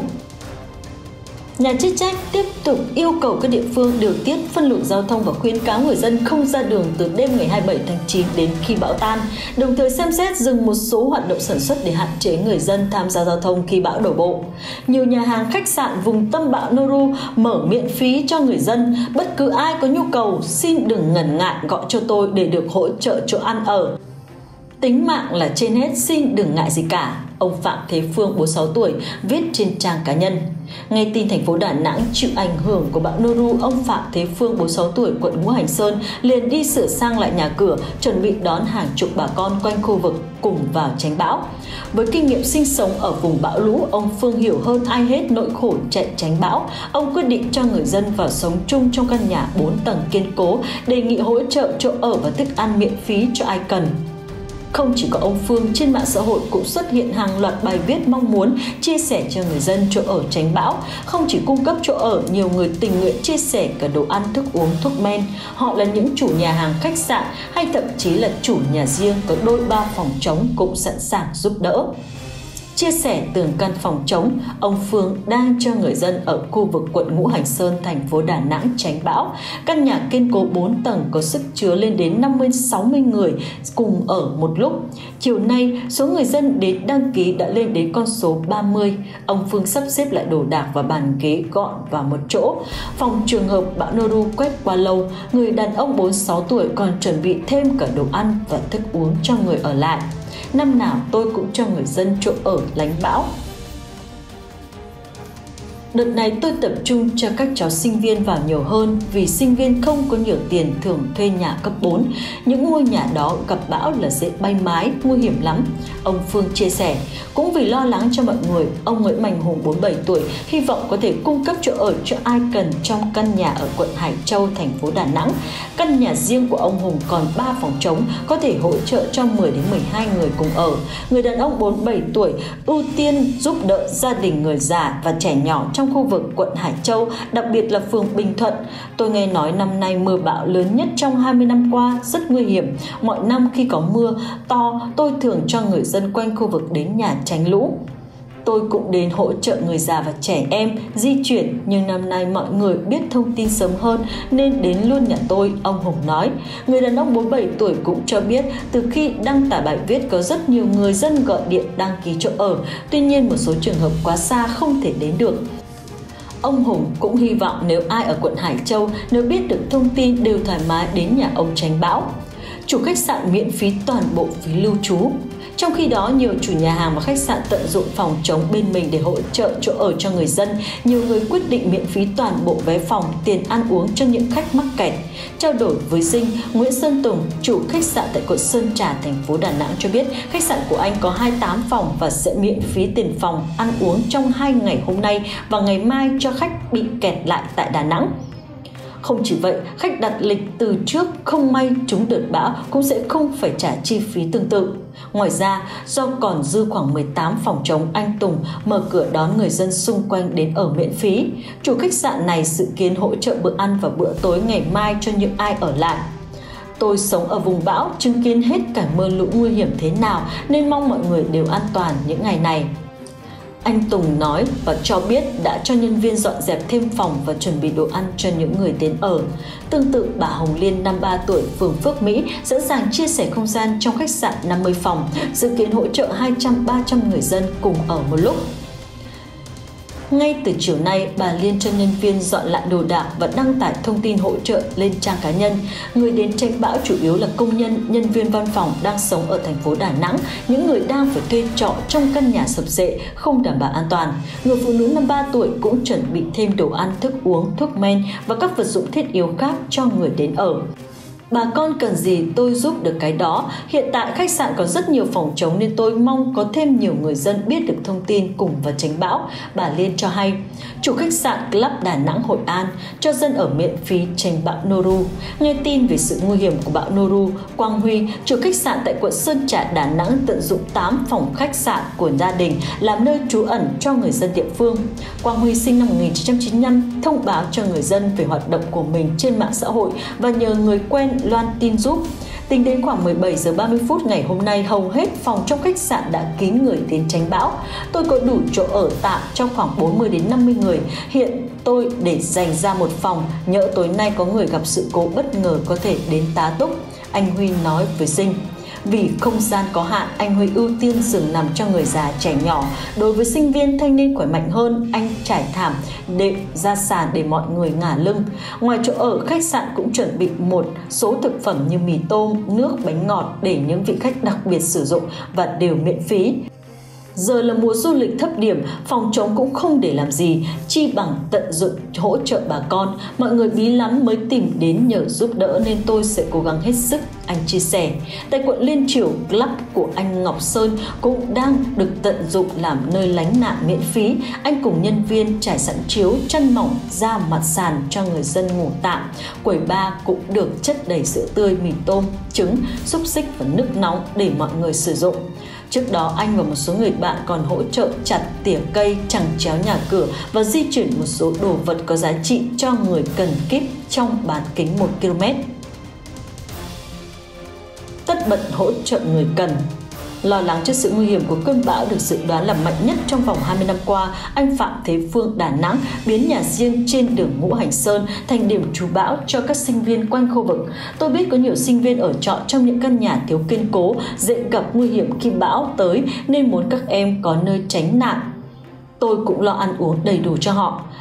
Nhà chức trách tiếp tục yêu cầu các địa phương điều tiết phân luồng giao thông và khuyến cáo người dân không ra đường từ đêm ngày 27 tháng 9 đến khi bão tan, đồng thời xem xét dừng một số hoạt động sản xuất để hạn chế người dân tham gia giao thông khi bão đổ bộ. Nhiều nhà hàng, khách sạn vùng tâm bão Noru mở miễn phí cho người dân. Bất cứ ai có nhu cầu xin đừng ngần ngại gọi cho tôi để được hỗ trợ chỗ ăn ở. Tính mạng là trên hết, xin đừng ngại gì cả, ông Phạm Thế Phương, 46 tuổi, viết trên trang cá nhân. Nghe tin thành phố Đà Nẵng chịu ảnh hưởng của bão Noru, ông Phạm Thế Phương, 46 tuổi, quận Ngũ Hành Sơn liền đi sửa sang lại nhà cửa, chuẩn bị đón hàng chục bà con quanh khu vực cùng vào tránh bão. Với kinh nghiệm sinh sống ở vùng bão lũ, ông Phương hiểu hơn ai hết nỗi khổ chạy tránh bão. Ông quyết định cho người dân vào sống chung trong căn nhà 4 tầng kiên cố, đề nghị hỗ trợ chỗ ở và thức ăn miễn phí cho ai cần. Không chỉ có ông Phương, trên mạng xã hội cũng xuất hiện hàng loạt bài viết mong muốn chia sẻ cho người dân chỗ ở tránh bão. Không chỉ cung cấp chỗ ở, nhiều người tình nguyện chia sẻ cả đồ ăn, thức uống, thuốc men. Họ là những chủ nhà hàng, khách sạn hay thậm chí là chủ nhà riêng có đôi ba phòng trống cũng sẵn sàng giúp đỡ. Chia sẻ tường căn phòng trống, ông Phương đang cho người dân ở khu vực quận Ngũ Hành Sơn, thành phố Đà Nẵng tránh bão. Căn nhà kiên cố 4 tầng có sức chứa lên đến 50-60 người cùng ở một lúc. Chiều nay, số người dân đến đăng ký đã lên đến con số 30. Ông Phương sắp xếp lại đồ đạc và bàn ghế gọn vào một chỗ. Phòng trường hợp bão Noru quét qua lâu, người đàn ông 46 tuổi còn chuẩn bị thêm cả đồ ăn và thức uống cho người ở lại. Năm nào tôi cũng cho người dân chỗ ở lánh bão. Đợt này tôi tập trung cho các cháu sinh viên vào nhiều hơn vì sinh viên không có nhiều tiền thường thuê nhà cấp 4. Những ngôi nhà đó gặp bão là dễ bay mái, nguy hiểm lắm. Ông Phương chia sẻ, cũng vì lo lắng cho mọi người, ông Nguyễn Mạnh Hùng 47 tuổi hy vọng có thể cung cấp chỗ ở cho ai cần trong căn nhà ở quận Hải Châu, thành phố Đà Nẵng. Căn nhà riêng của ông Hùng còn 3 phòng trống, có thể hỗ trợ cho 10 đến 12 người cùng ở. Người đàn ông 47 tuổi ưu tiên giúp đỡ gia đình người già và trẻ nhỏ trong khu vực quận Hải Châu, đặc biệt là phường Bình Thuận. Tôi nghe nói năm nay mưa bão lớn nhất trong 20 năm qua, rất nguy hiểm. Mọi năm khi có mưa to, tôi thường cho người dân quanh khu vực đến nhà tránh lũ. Tôi cũng đến hỗ trợ người già và trẻ em di chuyển, nhưng năm nay mọi người biết thông tin sớm hơn nên đến luôn nhà tôi, ông Hùng nói. Người đàn ông 47 tuổi cũng cho biết từ khi đăng tải bài viết có rất nhiều người dân gọi điện đăng ký chỗ ở, tuy nhiên một số trường hợp quá xa không thể đến được. Ông Hùng cũng hy vọng nếu ai ở quận Hải Châu nếu biết được thông tin đều thoải mái đến nhà ông tránh bão. Chủ khách sạn miễn phí toàn bộ phí lưu trú. Trong khi đó, nhiều chủ nhà hàng và khách sạn tận dụng phòng trống bên mình để hỗ trợ chỗ ở cho người dân. Nhiều người quyết định miễn phí toàn bộ vé phòng, tiền ăn uống cho những khách mắc kẹt. Trao đổi với Dinh, Nguyễn Sơn Tùng, chủ khách sạn tại quận Sơn Trà, thành phố Đà Nẵng cho biết khách sạn của anh có 28 phòng và sẽ miễn phí tiền phòng, ăn uống trong 2 ngày hôm nay và ngày mai cho khách bị kẹt lại tại Đà Nẵng. Không chỉ vậy, khách đặt lịch từ trước không may trúng đợt bão cũng sẽ không phải trả chi phí tương tự. Ngoài ra, do còn dư khoảng 18 phòng trống, anh Tùng mở cửa đón người dân xung quanh đến ở miễn phí. Chủ khách sạn này dự kiến hỗ trợ bữa ăn và bữa tối ngày mai cho những ai ở lại. Tôi sống ở vùng bão, chứng kiến hết cả mưa lũ nguy hiểm thế nào nên mong mọi người đều an toàn những ngày này. Anh Tùng nói và cho biết đã cho nhân viên dọn dẹp thêm phòng và chuẩn bị đồ ăn cho những người đến ở. Tương tự, bà Hồng Liên, 53 tuổi, phường Phước Mỹ, sẵn sàng chia sẻ không gian trong khách sạn 50 phòng, dự kiến hỗ trợ 200-300 người dân cùng ở một lúc. Ngay từ chiều nay, bà Liên cho nhân viên dọn lại đồ đạc và đăng tải thông tin hỗ trợ lên trang cá nhân. Người đến tránh bão chủ yếu là công nhân, nhân viên văn phòng đang sống ở thành phố Đà Nẵng, những người đang phải thuê trọ trong căn nhà sập xệ, không đảm bảo an toàn. Người phụ nữ 53 tuổi cũng chuẩn bị thêm đồ ăn, thức uống, thuốc men và các vật dụng thiết yếu khác cho người đến ở. Bà con cần gì tôi giúp được cái đó. Hiện tại khách sạn có rất nhiều phòng trống nên tôi mong có thêm nhiều người dân biết được thông tin cùng và tránh bão, bà Liên cho hay. Chủ khách sạn Club Đà Nẵng Hội An cho dân ở miễn phí tránh bão Noru. Nghe tin về sự nguy hiểm của bão Noru, Quang Huy, chủ khách sạn tại quận Sơn Trà, Đà Nẵng tận dụng 8 phòng khách sạn của gia đình làm nơi trú ẩn cho người dân địa phương. Quang Huy sinh năm 1995, thông báo cho người dân về hoạt động của mình trên mạng xã hội và nhờ người quen loan tin giúp. Tính đến khoảng 17 giờ 30 phút ngày hôm nay, hầu hết phòng trong khách sạn đã kín người đến tránh bão. Tôi có đủ chỗ ở tạm cho khoảng 40 đến 50 người. Hiện tôi để dành ra một phòng, nhỡ tối nay có người gặp sự cố bất ngờ có thể đến tá túc, anh Huy nói với Dinh. Vì không gian có hạn, anh Huy ưu tiên giường nằm cho người già, trẻ nhỏ. Đối với sinh viên thanh niên khỏe mạnh hơn, anh trải thảm đệm ra sàn để mọi người ngả lưng. Ngoài chỗ ở, khách sạn cũng chuẩn bị một số thực phẩm như mì tôm, nước, bánh ngọt để những vị khách đặc biệt sử dụng và đều miễn phí. Giờ là mùa du lịch thấp điểm, phòng trống cũng không để làm gì, chi bằng tận dụng hỗ trợ bà con. Mọi người bí lắm mới tìm đến nhờ giúp đỡ nên tôi sẽ cố gắng hết sức, anh chia sẻ. Tại quận Liên Chiểu, club của anh Ngọc Sơn cũng đang được tận dụng làm nơi lánh nạn miễn phí. Anh cùng nhân viên trải sẵn chiếu, chăn mỏng ra mặt sàn cho người dân ngủ tạm. Quầy bar cũng được chất đầy sữa tươi, mì tôm, trứng, xúc xích và nước nóng để mọi người sử dụng. Trước đó, anh và một số người bạn còn hỗ trợ chặt tỉa cây, chằng chéo nhà cửa và di chuyển một số đồ vật có giá trị cho người cần kíp trong bán kính 1 km. Tất bật hỗ trợ người cần. Lo lắng trước sự nguy hiểm của cơn bão được dự đoán là mạnh nhất trong vòng 20 năm qua, anh Phạm Thế Phương, Đà Nẵng biến nhà riêng trên đường Ngũ Hành Sơn thành điểm trú bão cho các sinh viên quanh khu vực. Tôi biết có nhiều sinh viên ở trọ trong những căn nhà thiếu kiên cố, dễ gặp nguy hiểm khi bão tới nên muốn các em có nơi tránh nạn. Tôi cũng lo ăn uống đầy đủ cho họ.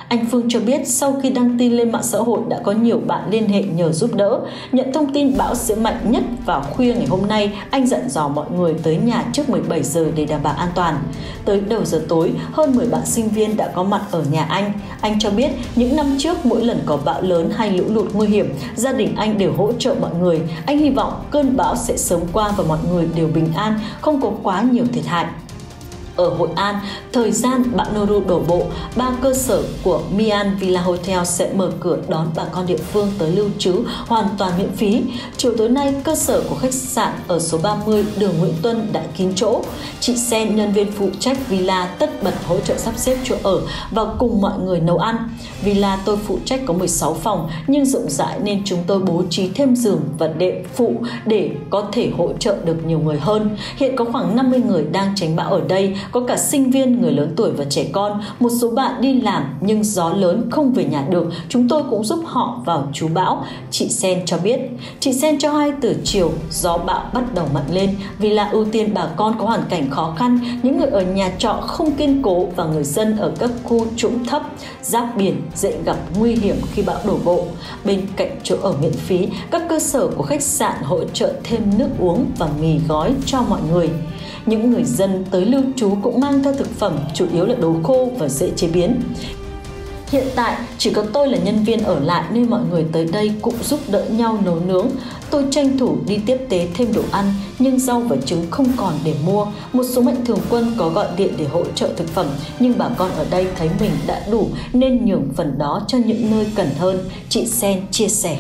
Anh Phương cho biết sau khi đăng tin lên mạng xã hội đã có nhiều bạn liên hệ nhờ giúp đỡ. Nhận thông tin bão sẽ mạnh nhất vào khuya ngày hôm nay, anh dặn dò mọi người tới nhà trước 17 giờ để đảm bảo an toàn. Tới đầu giờ tối, hơn 10 bạn sinh viên đã có mặt ở nhà anh. Anh cho biết những năm trước mỗi lần có bão lớn hay lũ lụt nguy hiểm, gia đình anh đều hỗ trợ mọi người. Anh hy vọng cơn bão sẽ sớm qua và mọi người đều bình an, không có quá nhiều thiệt hại. Ở Hội An, thời gian bão Noru đổ bộ, 3 cơ sở của Mian Villa Hotel sẽ mở cửa đón bà con địa phương tới lưu trú hoàn toàn miễn phí. Chiều tối nay, cơ sở của khách sạn ở số 30 đường Nguyễn Tuân đã kín chỗ. Chị Sen, nhân viên phụ trách villa, tất bật hỗ trợ sắp xếp chỗ ở và cùng mọi người nấu ăn. Villa tôi phụ trách có 16 phòng nhưng rộng rãi nên chúng tôi bố trí thêm giường và đệm phụ để có thể hỗ trợ được nhiều người hơn. Hiện có khoảng 50 người đang tránh bão ở đây, có cả sinh viên, người lớn tuổi và trẻ con. Một số bạn đi làm nhưng gió lớn không về nhà được, chúng tôi cũng giúp họ vào trú bão, chị Sen cho biết. Chị Sen cho hay từ chiều gió bão bắt đầu mạnh lên, Villa ưu tiên bà con có hoàn cảnh khó khăn, những người ở nhà trọ không kiên cố và người dân ở các khu trũng thấp, giáp biển dễ gặp nguy hiểm khi bão đổ bộ. Bên cạnh chỗ ở miễn phí, các cơ sở của khách sạn hỗ trợ thêm nước uống và mì gói cho mọi người. Những người dân tới lưu trú cũng mang theo thực phẩm, chủ yếu là đồ khô và dễ chế biến. Hiện tại chỉ có tôi là nhân viên ở lại nên mọi người tới đây cũng giúp đỡ nhau nấu nướng. Tôi tranh thủ đi tiếp tế thêm đồ ăn nhưng rau và trứng không còn để mua. Một số mạnh thường quân có gọi điện để hỗ trợ thực phẩm nhưng bà con ở đây thấy mình đã đủ nên nhường phần đó cho những nơi cần hơn, chị Sen chia sẻ.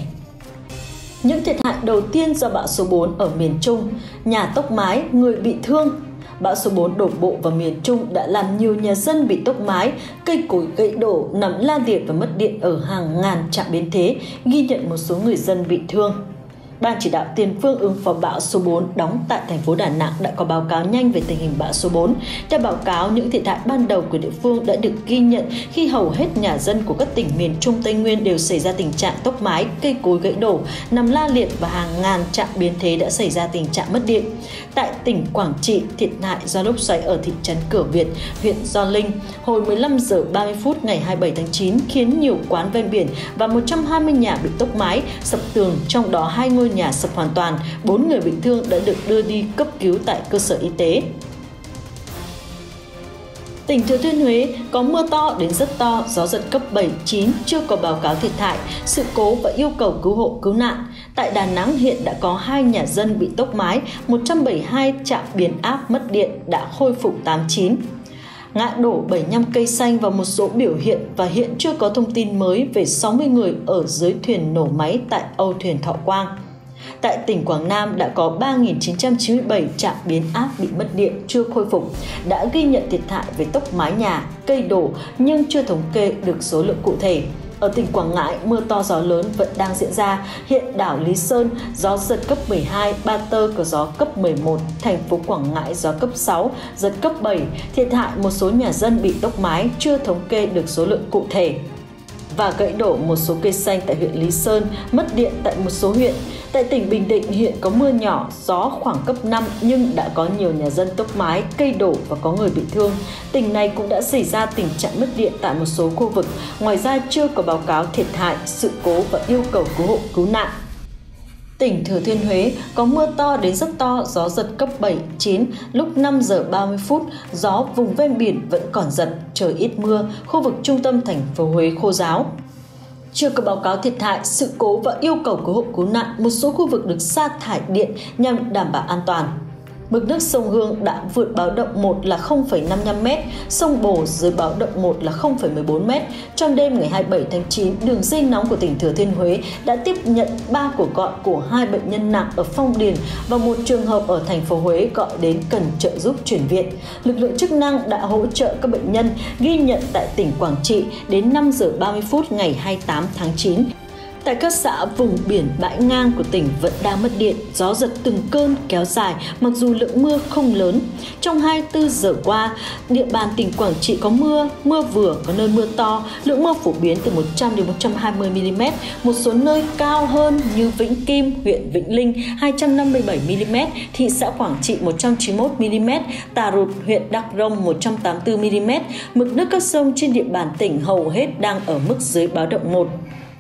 Những thiệt hại đầu tiên do bão số 4 ở miền Trung, nhà tốc mái, người bị thương. Bão số 4 đổ bộ vào miền Trung đã làm nhiều nhà dân bị tốc mái, cây cối gãy đổ, nằm la liệt và mất điện ở hàng ngàn trạm biến thế, ghi nhận một số người dân bị thương. Ban chỉ đạo tiền phương ứng phó bão số 4 đóng tại thành phố Đà Nẵng đã có báo cáo nhanh về tình hình bão số 4. Theo báo cáo, những thiệt hại ban đầu của địa phương đã được ghi nhận khi hầu hết nhà dân của các tỉnh miền Trung Tây Nguyên đều xảy ra tình trạng tốc mái, cây cối gãy đổ, nằm la liệt và hàng ngàn trạm biến thế đã xảy ra tình trạng mất điện. Tại tỉnh Quảng Trị, thiệt hại do lốc xoáy ở thị trấn Cửa Việt, huyện Gio Linh hồi 15 giờ 30 phút ngày 27 tháng 9 khiến nhiều quán ven biển và 120 nhà bị tốc mái, sập tường, trong đó 2 ngôi nhà sập hoàn toàn, 4 người bị thương đã được đưa đi cấp cứu tại cơ sở y tế. Tỉnh Thừa Thiên Huế có mưa to đến rất to, gió giật cấp 7, 9, chưa có báo cáo thiệt hại, sự cố và yêu cầu cứu hộ cứu nạn. Tại Đà Nẵng hiện đã có 2 nhà dân bị tốc mái, 172 trạm biến áp mất điện đã khôi phục 89. Ngã đổ 75 cây xanh và một số biểu hiện và hiện chưa có thông tin mới về 60 người ở dưới thuyền nổ máy tại Âu thuyền Thọ Quang. Tại tỉnh Quảng Nam đã có 3.997 trạm biến áp bị mất điện chưa khôi phục, đã ghi nhận thiệt hại về tốc mái nhà, cây đổ nhưng chưa thống kê được số lượng cụ thể. Ở tỉnh Quảng Ngãi, mưa to gió lớn vẫn đang diễn ra. Hiện đảo Lý Sơn, gió giật cấp 12, Ba Tơ có gió cấp 11, thành phố Quảng Ngãi gió cấp 6, giật cấp 7. Thiệt hại một số nhà dân bị tốc mái, chưa thống kê được số lượng cụ thể. Và gãy đổ một số cây xanh tại huyện Lý Sơn, mất điện tại một số huyện. Tại tỉnh Bình Định hiện có mưa nhỏ, gió khoảng cấp 5 nhưng đã có nhiều nhà dân tốc mái, cây đổ và có người bị thương. Tỉnh này cũng đã xảy ra tình trạng mất điện tại một số khu vực. Ngoài ra chưa có báo cáo thiệt hại, sự cố và yêu cầu cứu hộ cứu nạn. Tỉnh Thừa Thiên Huế có mưa to đến rất to, gió giật cấp 7, 9, lúc 5 giờ 30 phút, gió vùng ven biển vẫn còn giật, trời ít mưa, khu vực trung tâm thành phố Huế khô ráo. Chưa có báo cáo thiệt hại, sự cố và yêu cầu cứu hộ cứu nạn, một số khu vực được sa thải điện nhằm đảm bảo an toàn. Mực nước sông Hương đã vượt báo động 1 là 0,55 m, sông Bồ dưới báo động 1 là 0,14 m. Trong đêm ngày 27 tháng 9, đường dây nóng của tỉnh Thừa Thiên Huế đã tiếp nhận 3 cuộc gọi của 2 bệnh nhân nặng ở Phong Điền và một trường hợp ở thành phố Huế gọi đến cần trợ giúp chuyển viện. Lực lượng chức năng đã hỗ trợ các bệnh nhân ghi nhận tại tỉnh Quảng Trị đến 5 giờ 30 phút ngày 28 tháng 9. Tại các xã vùng biển bãi ngang của tỉnh vẫn đang mất điện, gió giật từng cơn kéo dài mặc dù lượng mưa không lớn. Trong 24 giờ qua, địa bàn tỉnh Quảng Trị có mưa vừa, có nơi mưa to, lượng mưa phổ biến từ 100 đến 120 mm, một số nơi cao hơn như Vĩnh Kim, huyện Vĩnh Linh 257 mm, thị xã Quảng Trị 191 mm, Tà Rụt, huyện Đắk Rông 184 mm. Mực nước các sông trên địa bàn tỉnh hầu hết đang ở mức dưới báo động 1.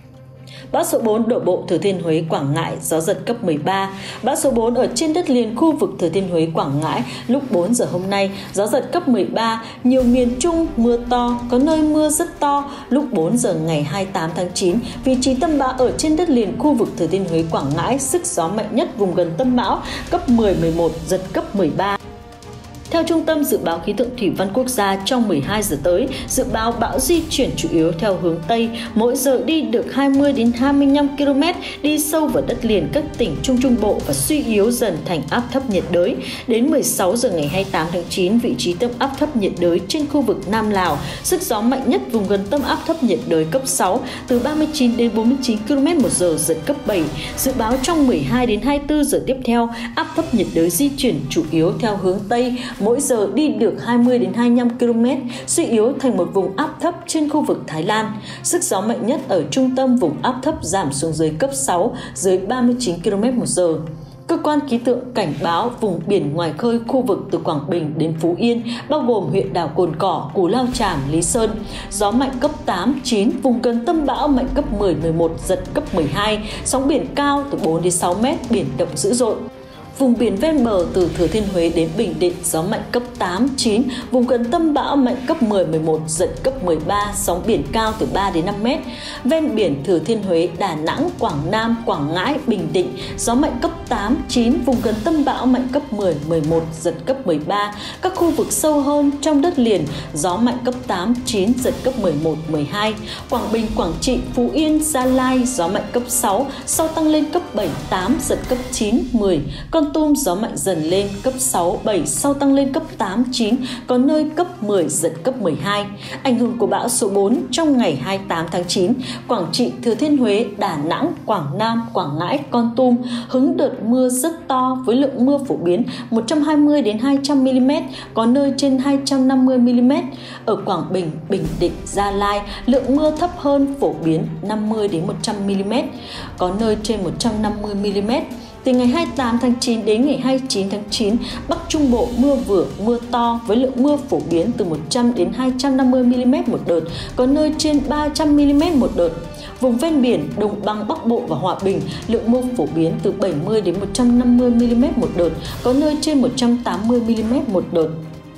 Bão số 4 đổ bộ Thừa Thiên Huế, Quảng Ngãi, gió giật cấp 13. Bão số 4 ở trên đất liền khu vực Thừa Thiên Huế, Quảng Ngãi lúc 4 giờ hôm nay, gió giật cấp 13, nhiều miền Trung mưa to, có nơi mưa rất to. Lúc 4 giờ ngày 28 tháng 9, vị trí tâm bão ở trên đất liền khu vực Thừa Thiên Huế, Quảng Ngãi, sức gió mạnh nhất vùng gần tâm bão cấp 10-11, giật cấp 13. Theo Trung tâm Dự báo Khí tượng Thủy văn Quốc gia, trong 12 giờ tới, dự báo bão di chuyển chủ yếu theo hướng Tây, mỗi giờ đi được 20 đến 25 km, đi sâu vào đất liền các tỉnh Trung Bộ và suy yếu dần thành áp thấp nhiệt đới. Đến 16 giờ ngày 28 tháng 9, vị trí tâm áp thấp nhiệt đới trên khu vực Nam Lào, sức gió mạnh nhất vùng gần tâm áp thấp nhiệt đới cấp 6, từ 39 đến 49 km/h, giật cấp 7. Dự báo trong 12 đến 24 giờ tiếp theo, áp thấp nhiệt đới di chuyển chủ yếu theo hướng Tây, mỗi giờ đi được 20 đến 25 km, suy yếu thành một vùng áp thấp trên khu vực Thái Lan. Sức gió mạnh nhất ở trung tâm vùng áp thấp giảm xuống dưới cấp 6, dưới 39 km/h. Cơ quan khí tượng cảnh báo vùng biển ngoài khơi khu vực từ Quảng Bình đến Phú Yên, bao gồm huyện đảo Cồn Cỏ, Cù Lao Chàm, Lý Sơn, gió mạnh cấp 8, 9, vùng gần tâm bão mạnh cấp 10, 11, giật cấp 12, sóng biển cao từ 4 đến 6 mét, biển động dữ dội. Vùng biển ven bờ từ Thừa Thiên Huế đến Bình Định, gió mạnh cấp 8, 9, vùng gần tâm bão mạnh cấp 10, 11, giật cấp 13, sóng biển cao từ 3 đến 5 mét. Ven biển Thừa Thiên Huế, Đà Nẵng, Quảng Nam, Quảng Ngãi, Bình Định, gió mạnh cấp 8, 9, vùng gần tâm bão mạnh cấp 10, 11, giật cấp 13. Các khu vực sâu hơn trong đất liền, gió mạnh cấp 8, 9, giật cấp 11, 12. Quảng Bình, Quảng Trị, Phú Yên, Gia Lai, gió mạnh cấp 6, sau tăng lên cấp 7, 8, giật cấp 9, 10. Con Tum gió mạnh dần lên cấp 6, 7, sau tăng lên cấp 8, 9, có nơi cấp 10, giật cấp 12. Ảnh hưởng của bão số 4 trong ngày 28 tháng 9, Quảng Trị, Thừa Thiên Huế, Đà Nẵng, Quảng Nam, Quảng Ngãi, Con Tum hứng đợt mưa rất to với lượng mưa phổ biến 120 đến 200 mm, có nơi trên 250 mm. Ở Quảng Bình, Bình Định, Gia Lai, lượng mưa thấp hơn phổ biến 50 đến 100 mm, có nơi trên 150 mm. Từ ngày 28 tháng 9 đến ngày 29 tháng 9, Bắc Trung Bộ mưa vừa, mưa to với lượng mưa phổ biến từ 100 đến 250 mm một đợt, có nơi trên 300 mm một đợt. Vùng ven biển, Đồng bằng Bắc Bộ và Hòa Bình, lượng mưa phổ biến từ 70 đến 150 mm một đợt, có nơi trên 180 mm một đợt.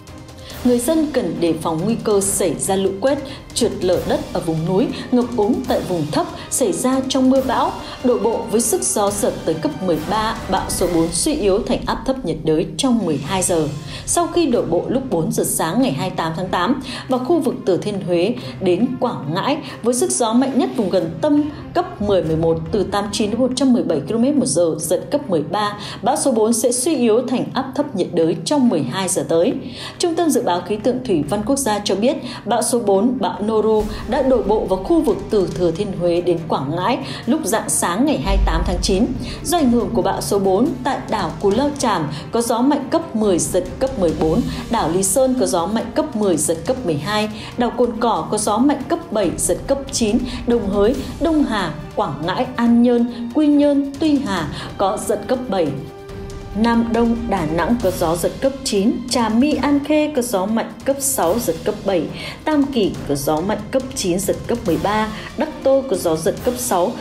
Người dân cần đề phòng nguy cơ xảy ra lũ quét, trượt lở đất ở vùng núi, ngập úng tại vùng thấp xảy ra trong mưa bão. Đổ bộ với sức gió giật tới cấp 13, bão số 4 suy yếu thành áp thấp nhiệt đới trong 12 giờ. Sau khi đổ bộ lúc 4 giờ sáng ngày 28 tháng 8 vào khu vực Thừa Thiên Huế đến Quảng Ngãi với sức gió mạnh nhất vùng gần tâm cấp 10-11 từ 89 đến 117 km/h, giật cấp 13, bão số 4 sẽ suy yếu thành áp thấp nhiệt đới trong 12 giờ tới. Trung tâm Dự báo Khí tượng Thủy văn Quốc gia cho biết bão số 4, bão Noru đã đổ bộ vào khu vực từ Thừa Thiên Huế đến Quảng Ngãi lúc rạng sáng ngày 28 tháng 9. Do ảnh hưởng của bão số 4, tại đảo Cù Lao Chàm có gió mạnh cấp 10, giật cấp 14, đảo Lý Sơn có gió mạnh cấp 10, giật cấp 12, đảo Cồn Cỏ có gió mạnh cấp 7, giật cấp 9, Đồng Hới, Đông Hà, Quảng Ngãi, An Nhơn, Quy Nhơn, Tuy Hà có giật cấp 7. Nam Đông, Đà Nẵng có gió giật cấp 9, Trà My, An Khê có gió mạnh cấp 6, giật cấp 7, Tam Kỳ có gió mạnh cấp 9, giật cấp 13, Đắc Tô có gió giật cấp 6,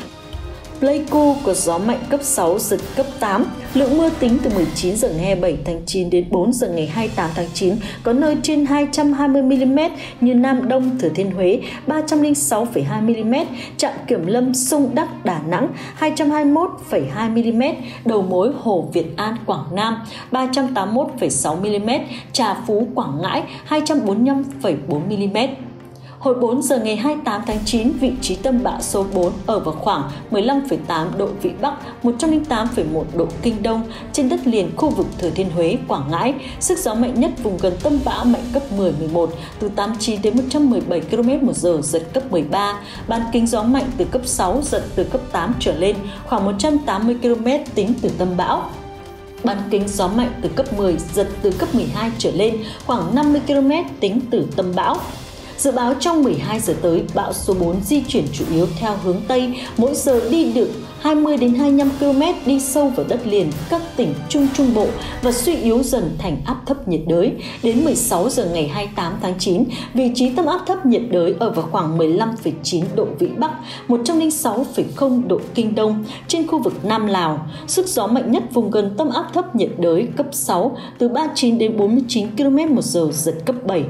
Pleiku có gió mạnh cấp 6, giật cấp 8. Lượng mưa tính từ 19 giờ ngày 27 tháng 9 đến 4 giờ ngày 28 tháng 9 có nơi trên 220 mm như Nam Đông, Thừa Thiên Huế 306,2 mm, Trạm Kiểm Lâm Sông Đắc, Đà Nẵng 221,2 mm, Đầu Mối Hồ Việt An, Quảng Nam 381,6 mm, Trà Phú, Quảng Ngãi 245,4 mm. Hồi 4 giờ ngày 28 tháng 9, vị trí tâm bão số 4 ở vào khoảng 15,8 độ Vĩ Bắc, 108,1 độ Kinh Đông trên đất liền khu vực Thừa Thiên Huế, Quảng Ngãi. Sức gió mạnh nhất vùng gần tâm bão mạnh cấp 10-11, từ 89 đến 117 km/h, giật cấp 13. Bán kính gió mạnh từ cấp 6, giật từ cấp 8 trở lên, khoảng 180 km tính từ tâm bão. Bán kính gió mạnh từ cấp 10, giật từ cấp 12 trở lên, khoảng 50 km tính từ tâm bão. Dự báo trong 12 giờ tới, bão số 4 di chuyển chủ yếu theo hướng Tây, mỗi giờ đi được 20 đến 25 km, đi sâu vào đất liền các tỉnh Trung Trung Bộ và suy yếu dần thành áp thấp nhiệt đới. Đến 16 giờ ngày 28 tháng 9, vị trí tâm áp thấp nhiệt đới ở vào khoảng 15,9 độ Vĩ Bắc, 106,0 độ Kinh Đông trên khu vực Nam Lào. Sức gió mạnh nhất vùng gần tâm áp thấp nhiệt đới cấp 6, từ 39 đến 49 km/h, giật cấp 7.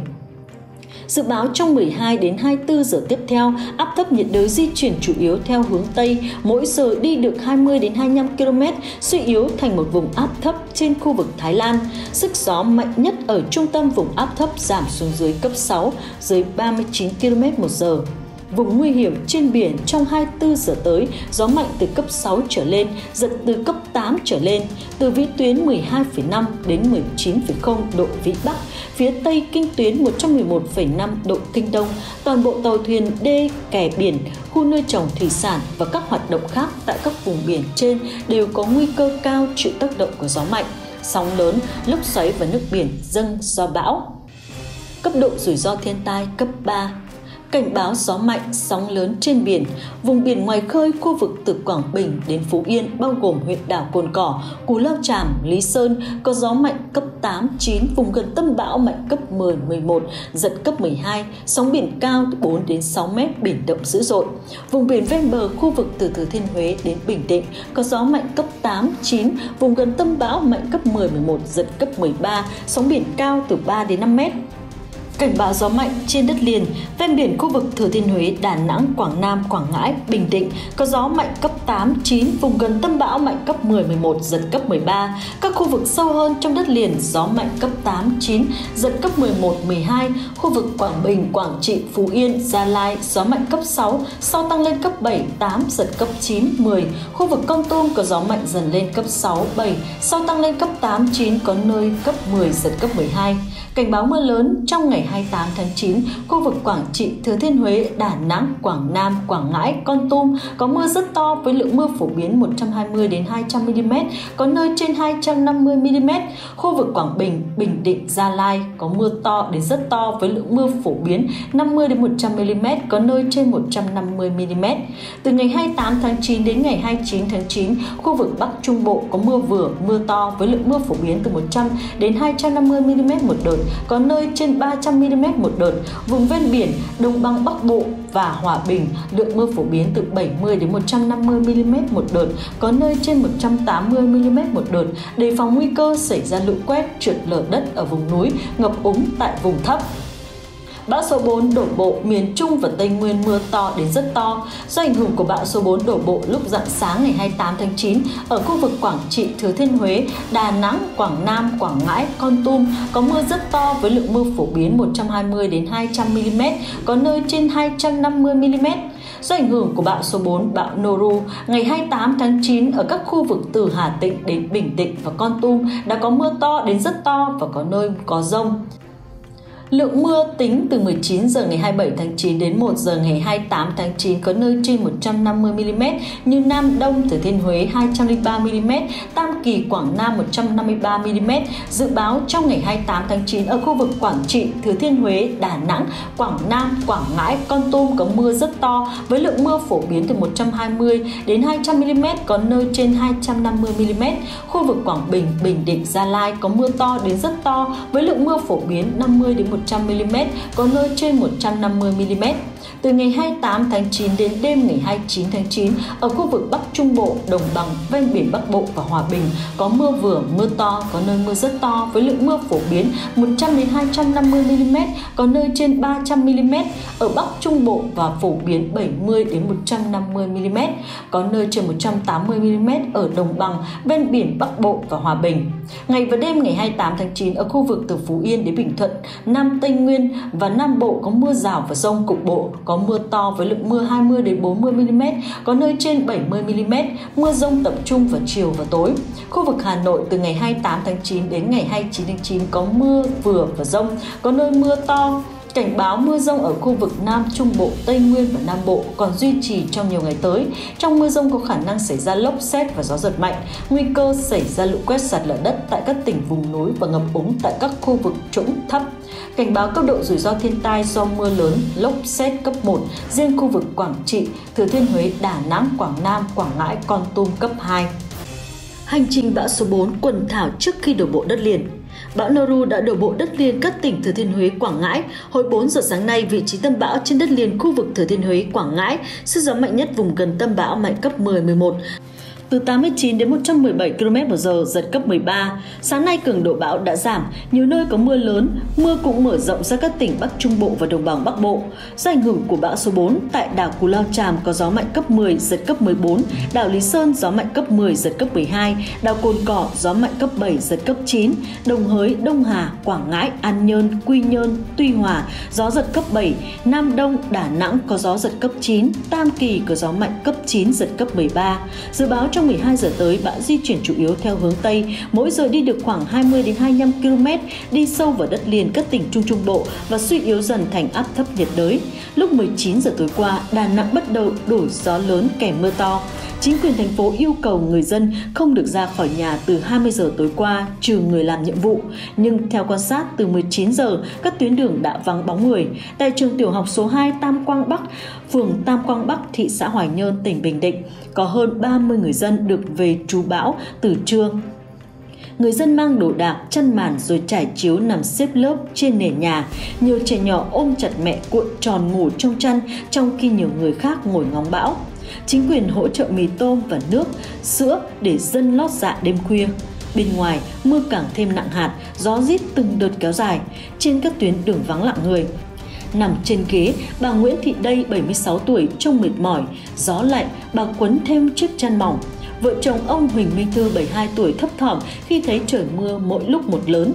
Dự báo trong 12 đến 24 giờ tiếp theo, áp thấp nhiệt đới di chuyển chủ yếu theo hướng Tây, mỗi giờ đi được 20 đến 25 km, suy yếu thành một vùng áp thấp trên khu vực Thái Lan. Sức gió mạnh nhất ở trung tâm vùng áp thấp giảm xuống dưới cấp 6, dưới 39 km/h. Vùng nguy hiểm trên biển trong 24 giờ tới, gió mạnh từ cấp 6 trở lên, giật từ cấp 8 trở lên, từ vĩ tuyến 12,5 đến 19,0 độ Vĩ Bắc, phía Tây kinh tuyến 111,5 độ Kinh Đông. Toàn bộ tàu thuyền đê, kè biển, khu nuôi trồng thủy sản và các hoạt động khác tại các vùng biển trên đều có nguy cơ cao chịu tác động của gió mạnh, sóng lớn, lốc xoáy và nước biển dâng do bão. Cấp độ rủi ro thiên tai cấp 3. Cảnh báo gió mạnh, sóng lớn trên biển. Vùng biển ngoài khơi khu vực từ Quảng Bình đến Phú Yên bao gồm huyện đảo Cồn Cỏ, Cù Lao Chàm, Lý Sơn có gió mạnh cấp 8, 9, vùng gần tâm bão mạnh cấp 10, 11, giật cấp 12, sóng biển cao từ 4 đến 6 mét, biển động dữ dội. Vùng biển ven bờ khu vực từ Thừa Thiên Huế đến Bình Định có gió mạnh cấp 8, 9, vùng gần tâm bão mạnh cấp 10, 11, giật cấp 13, sóng biển cao từ 3 đến 5 mét. Cảnh báo gió mạnh trên đất liền, ven biển khu vực Thừa Thiên Huế, Đà Nẵng, Quảng Nam, Quảng Ngãi, Bình Định có gió mạnh cấp 8, 9, vùng gần tâm bão mạnh cấp 10, 11, giật cấp 13. Các khu vực sâu hơn trong đất liền gió mạnh cấp 8, 9, giật cấp 11, 12. Khu vực Quảng Bình, Quảng Trị, Phú Yên, Gia Lai gió mạnh cấp 6, sau tăng lên cấp 7, 8, giật cấp 9, 10. Khu vực Kon Tum có gió mạnh dần lên cấp 6, 7, sau tăng lên cấp 8, 9, có nơi cấp 10, giật cấp 12. Cảnh báo mưa lớn trong ngày 28 tháng 9, khu vực Quảng Trị, Thừa Thiên Huế, Đà Nẵng, Quảng Nam, Quảng Ngãi, Kon Tum có mưa rất to với lượng mưa phổ biến 120 đến 200 mm, có nơi trên 250 mm. Khu vực Quảng Bình, Bình Định, Gia Lai có mưa to đến rất to với lượng mưa phổ biến 50 đến 100 mm, có nơi trên 150 mm. Từ ngày 28 tháng 9 đến ngày 29 tháng 9, khu vực Bắc Trung Bộ có mưa vừa, mưa to với lượng mưa phổ biến từ 100 đến 250 mm một đợt, có nơi trên 300 mm một đợt. Vùng ven biển Đông Băng Bắc Bộ và Hòa Bình lượng mưa phổ biến từ 70 đến 150 mm một đợt, có nơi trên 180 mm một đợt. Đề phòng nguy cơ xảy ra lũ quét, trượt lở đất ở vùng núi, ngập úng tại vùng thấp. Bão số 4 đổ bộ miền Trung và Tây Nguyên mưa to đến rất to. Do ảnh hưởng của bão số 4 đổ bộ lúc rạng sáng ngày 28 tháng 9, ở khu vực Quảng Trị, Thừa Thiên Huế, Đà Nẵng, Quảng Nam, Quảng Ngãi, Kon Tum có mưa rất to với lượng mưa phổ biến 120 đến 200 mm, có nơi trên 250 mm. Do ảnh hưởng của bão số 4, bão Noru, ngày 28 tháng 9 ở các khu vực từ Hà Tĩnh đến Bình Định và Kon Tum đã có mưa to đến rất to và có nơi có dông. Lượng mưa tính từ 19 giờ ngày 27 tháng 9 đến 1 giờ ngày 28 tháng 9 có nơi trên 150 mm như Nam Đông, Thừa Thiên Huế 203 mm, Tam Kỳ, Quảng Nam 153 mm. Dự báo trong ngày 28 tháng 9 ở khu vực Quảng Trị, Thừa Thiên Huế, Đà Nẵng, Quảng Nam, Quảng Ngãi, Kon Tum có mưa rất to với lượng mưa phổ biến từ 120 đến 200 mm, có nơi trên 250 mm. Khu vực Quảng Bình, Bình Định, Gia Lai có mưa to đến rất to với lượng mưa phổ biến 50 đến 100 mm, có nơi trên 150 mm. Từ ngày 28 tháng 9 đến đêm ngày 29 tháng 9, ở khu vực Bắc Trung Bộ, đồng bằng, ven biển Bắc Bộ và Hòa Bình có mưa vừa, mưa to, có nơi mưa rất to với lượng mưa phổ biến 100 đến 250 mm, có nơi trên 300 mm. Ở Bắc Trung Bộ và phổ biến 70 đến 150 mm, có nơi trên 180 mm ở đồng bằng, ven biển Bắc Bộ và Hòa Bình. Ngày và đêm ngày 28 tháng 9 ở khu vực từ Phú Yên đến Bình Thuận, Nam Tây Nguyên và Nam Bộ có mưa rào và dông cục bộ, có mưa to với lượng mưa 20 đến 40 mm, có nơi trên 70 mm, mưa dông tập trung vào chiều và tối. Khu vực Hà Nội từ ngày 28 tháng 9 đến ngày 29 tháng 9 có mưa vừa và dông, có nơi mưa to. Cảnh báo mưa dông ở khu vực Nam Trung Bộ, Tây Nguyên và Nam Bộ còn duy trì trong nhiều ngày tới. Trong mưa dông có khả năng xảy ra lốc sét và gió giật mạnh, nguy cơ xảy ra lũ quét, sạt lở đất tại các tỉnh vùng núi và ngập úng tại các khu vực trũng thấp. Cảnh báo cấp độ rủi ro thiên tai do mưa lớn, lốc sét cấp 1, riêng khu vực Quảng Trị, Thừa Thiên Huế, Đà Nẵng, Quảng Nam, Quảng Ngãi, Kon Tum cấp 2. Hành trình bão số 4 quần thảo trước khi đổ bộ đất liền. Bão Noru đã đổ bộ đất liền các tỉnh Thừa Thiên Huế, Quảng Ngãi. Hồi 4 giờ sáng nay, vị trí tâm bão trên đất liền khu vực Thừa Thiên Huế, Quảng Ngãi, sức gió mạnh nhất vùng gần tâm bão mạnh cấp 10-11. Từ 89 đến 117 km/h, giật cấp 13. Sáng nay cường độ bão đã giảm, nhiều nơi có mưa lớn, mưa cũng mở rộng ra các tỉnh Bắc Trung Bộ và Đồng bằng Bắc Bộ. Do ảnh hưởng của bão số 4, tại đảo Cù Lao Chàm có gió mạnh cấp 10, giật cấp 14, đảo Lý Sơn gió mạnh cấp 10, giật cấp 12, đảo Cồn Cỏ gió mạnh cấp 7, giật cấp 9, Đồng Hới, Đông Hà, Quảng Ngãi, An Nhơn, Quy Nhơn, Tuy Hòa gió giật cấp 7, Nam Đông, Đà Nẵng có gió giật cấp 9, Tam Kỳ có gió mạnh cấp 9, giật cấp 13. Dự báo trong 12 giờ tới, bão di chuyển chủ yếu theo hướng Tây, mỗi giờ đi được khoảng 20 đến 25 km, đi sâu vào đất liền các tỉnh Trung Trung Bộ và suy yếu dần thành áp thấp nhiệt đới. Lúc 19 giờ tối qua, Đà Nẵng bắt đầu đổi gió lớn kèm mưa to. Chính quyền thành phố yêu cầu người dân không được ra khỏi nhà từ 20 giờ tối qua, trừ người làm nhiệm vụ. Nhưng theo quan sát, từ 19 giờ, các tuyến đường đã vắng bóng người. Tại trường tiểu học số 2 Tam Quang Bắc, phường Tam Quang Bắc, thị xã Hoài Nhơn, tỉnh Bình Định, có hơn 30 người dân được về trú bão từ trưa. Người dân mang đồ đạc, chăn màn rồi trải chiếu nằm xếp lớp trên nền nhà. Nhiều trẻ nhỏ ôm chặt mẹ cuộn tròn ngủ trong chăn, trong khi nhiều người khác ngồi ngóng bão. Chính quyền hỗ trợ mì tôm và nước, sữa để dân lót dạ đêm khuya. Bên ngoài, mưa càng thêm nặng hạt, gió rít từng đợt kéo dài. Trên các tuyến đường vắng lặng người. Nằm trên ghế, bà Nguyễn Thị Đây, 76 tuổi, trông mệt mỏi, gió lạnh, bà quấn thêm chiếc chăn mỏng. Vợ chồng ông Huỳnh Minh Thư, 72 tuổi, thấp thỏm khi thấy trời mưa mỗi lúc một lớn.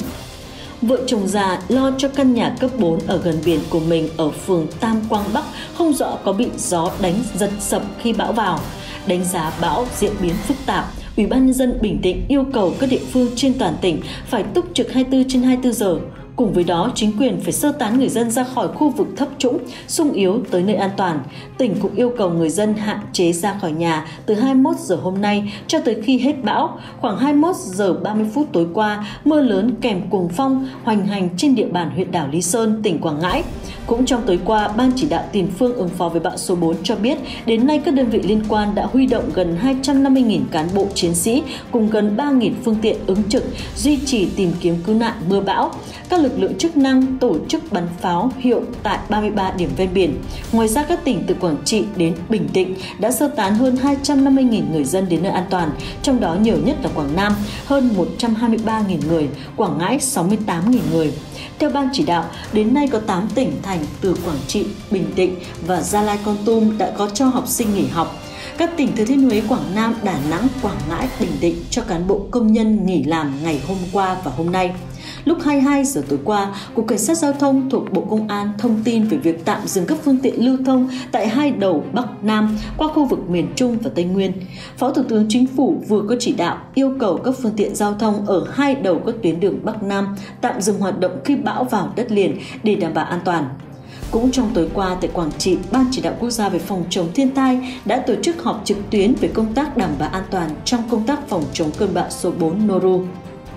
Vợ chồng già lo cho căn nhà cấp 4 ở gần biển của mình ở phường Tam Quang Bắc không rõ có bị gió đánh giật sập khi bão vào. Đánh giá bão diễn biến phức tạp, Ủy ban Nhân dân Bình Định yêu cầu các địa phương trên toàn tỉnh phải túc trực 24/24 giờ. Cùng với đó, chính quyền phải sơ tán người dân ra khỏi khu vực thấp trũng, xung yếu tới nơi an toàn. Tỉnh cũng yêu cầu người dân hạn chế ra khỏi nhà từ 21 giờ hôm nay cho tới khi hết bão. Khoảng 21 giờ 30 phút tối qua, mưa lớn kèm cuồng phong hoành hành trên địa bàn huyện đảo Lý Sơn, tỉnh Quảng Ngãi. Cũng trong tối qua, Ban chỉ đạo tiền phương ứng phó với bão số 4 cho biết, đến nay các đơn vị liên quan đã huy động gần 250.000 cán bộ chiến sĩ cùng gần 3.000 phương tiện ứng trực, duy trì tìm kiếm cứu nạn mưa bão. Các lực lượng chức năng tổ chức bắn pháo hiệu tại 33 điểm ven biển. Ngoài ra, các tỉnh từ Quảng Trị đến Bình Định đã sơ tán hơn 250.000 người dân đến nơi an toàn, trong đó nhiều nhất là Quảng Nam, hơn 123.000 người, Quảng Ngãi 68.000 người. Theo Ban chỉ đạo, đến nay có 8 tỉnh thành từ Quảng Trị, Bình Định và Gia Lai, Kon Tum đã có cho học sinh nghỉ học. Các tỉnh Thừa Thiên Huế, Quảng Nam, Đà Nẵng, Quảng Ngãi, Bình Định cho cán bộ công nhân nghỉ làm ngày hôm qua và hôm nay. Lúc 22 giờ tối qua, Cục Cảnh sát Giao thông thuộc Bộ Công an thông tin về việc tạm dừng các phương tiện lưu thông tại hai đầu Bắc Nam qua khu vực miền Trung và Tây Nguyên. Phó Thủ tướng Chính phủ vừa có chỉ đạo yêu cầu các phương tiện giao thông ở hai đầu các tuyến đường Bắc Nam tạm dừng hoạt động khi bão vào đất liền để đảm bảo an toàn. Cũng trong tối qua tại Quảng Trị, Ban chỉ đạo quốc gia về phòng chống thiên tai đã tổ chức họp trực tuyến về công tác đảm bảo an toàn trong công tác phòng chống cơn bão số 4 Noru.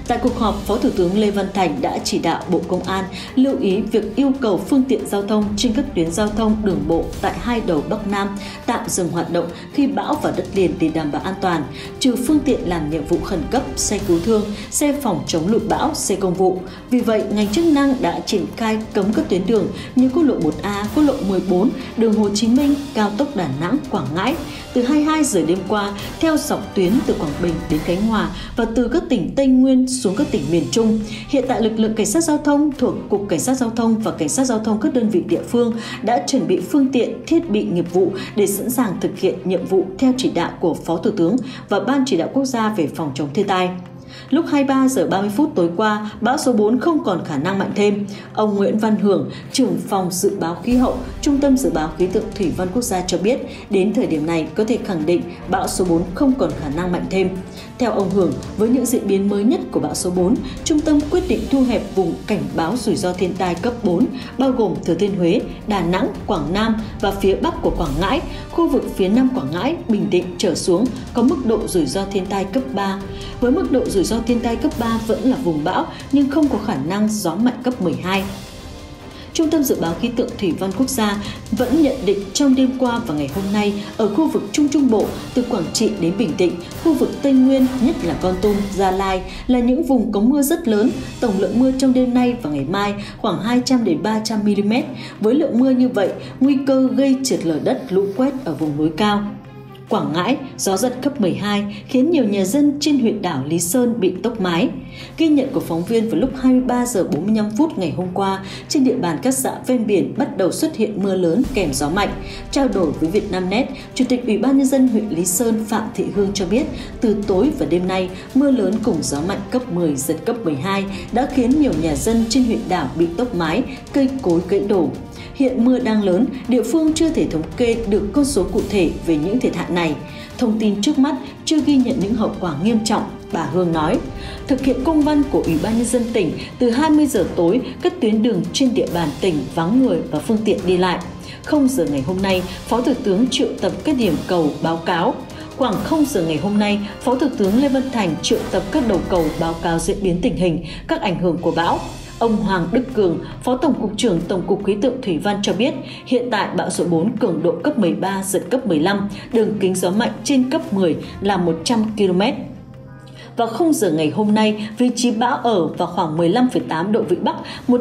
Tại cuộc họp, Phó Thủ tướng Lê Văn Thành đã chỉ đạo Bộ Công an lưu ý việc yêu cầu phương tiện giao thông trên các tuyến giao thông đường bộ tại hai đầu Bắc Nam tạm dừng hoạt động khi bão vào đất liền để đảm bảo an toàn, trừ phương tiện làm nhiệm vụ khẩn cấp, xe cứu thương, xe phòng chống lụt bão, xe công vụ. Vì vậy, ngành chức năng đã triển khai cấm các tuyến đường như quốc lộ 1A, quốc lộ 14, đường Hồ Chí Minh, cao tốc Đà Nẵng, Quảng Ngãi từ 22 giờ đêm qua theo dọc tuyến từ Quảng Bình đến Khánh Hòa và từ các tỉnh Tây Nguyên xuống các tỉnh miền Trung. Hiện tại, lực lượng cảnh sát giao thông thuộc Cục Cảnh sát giao thông và Cảnh sát giao thông các đơn vị địa phương đã chuẩn bị phương tiện, thiết bị nghiệp vụ để sẵn sàng thực hiện nhiệm vụ theo chỉ đạo của Phó Thủ tướng và Ban Chỉ đạo Quốc gia về phòng chống thiên tai. Lúc 23 giờ 30 phút tối qua, bão số 4 không còn khả năng mạnh thêm. Ông Nguyễn Văn Hưởng, trưởng phòng dự báo khí hậu, Trung tâm Dự báo Khí tượng Thủy văn Quốc gia cho biết, đến thời điểm này có thể khẳng định bão số 4 không còn khả năng mạnh thêm. Theo ông Hưởng, với những diễn biến mới nhất của bão số 4, Trung tâm quyết định thu hẹp vùng cảnh báo rủi ro thiên tai cấp 4, bao gồm Thừa Thiên Huế, Đà Nẵng, Quảng Nam và phía Bắc của Quảng Ngãi, khu vực phía Nam Quảng Ngãi, Bình Định trở xuống có mức độ rủi ro thiên tai cấp 3. Với mức độ rủi ro thiên tai cấp 3 vẫn là vùng bão nhưng không có khả năng gió mạnh cấp 12. Trung tâm Dự báo Khí tượng Thủy văn Quốc gia vẫn nhận định trong đêm qua và ngày hôm nay ở khu vực Trung Trung Bộ từ Quảng Trị đến Bình Định, khu vực Tây Nguyên nhất là Kon Tum, Gia Lai là những vùng có mưa rất lớn. Tổng lượng mưa trong đêm nay và ngày mai khoảng 200 đến 300 mm. Với lượng mưa như vậy, nguy cơ gây trượt lở đất, lũ quét ở vùng núi cao. Quảng Ngãi, gió giật cấp 12 khiến nhiều nhà dân trên huyện đảo Lý Sơn bị tốc mái. Ghi nhận của phóng viên vào lúc 23 giờ 45 phút ngày hôm qua, trên địa bàn các xã ven biển bắt đầu xuất hiện mưa lớn kèm gió mạnh. Trao đổi với Vietnamnet, Chủ tịch Ủy ban nhân dân huyện Lý Sơn Phạm Thị Hương cho biết, từ tối và đêm nay, mưa lớn cùng gió mạnh cấp 10 giật cấp 12 đã khiến nhiều nhà dân trên huyện đảo bị tốc mái, cây cối gãy đổ. Hiện mưa đang lớn, địa phương chưa thể thống kê được con số cụ thể về những thiệt hại này. Thông tin trước mắt chưa ghi nhận những hậu quả nghiêm trọng, bà Hương nói. Thực hiện công văn của Ủy ban nhân dân tỉnh, từ 20 giờ tối, các tuyến đường trên địa bàn tỉnh vắng người và phương tiện đi lại. 0 giờ ngày hôm nay, Phó Thủ tướng triệu tập các điểm cầu báo cáo. Khoảng 0 giờ ngày hôm nay, Phó Thủ tướng Lê Văn Thành triệu tập các đầu cầu báo cáo diễn biến tình hình, các ảnh hưởng của bão. Ông Hoàng Đức Cường, Phó Tổng cục trưởng Tổng cục Khí tượng Thủy văn cho biết, hiện tại bão số 4 cường độ cấp 13 giật cấp 15, đường kính gió mạnh trên cấp 10 là 100 km. Vào 0 giờ ngày hôm nay, vị trí bão ở vào khoảng 15,8 độ Vĩ Bắc,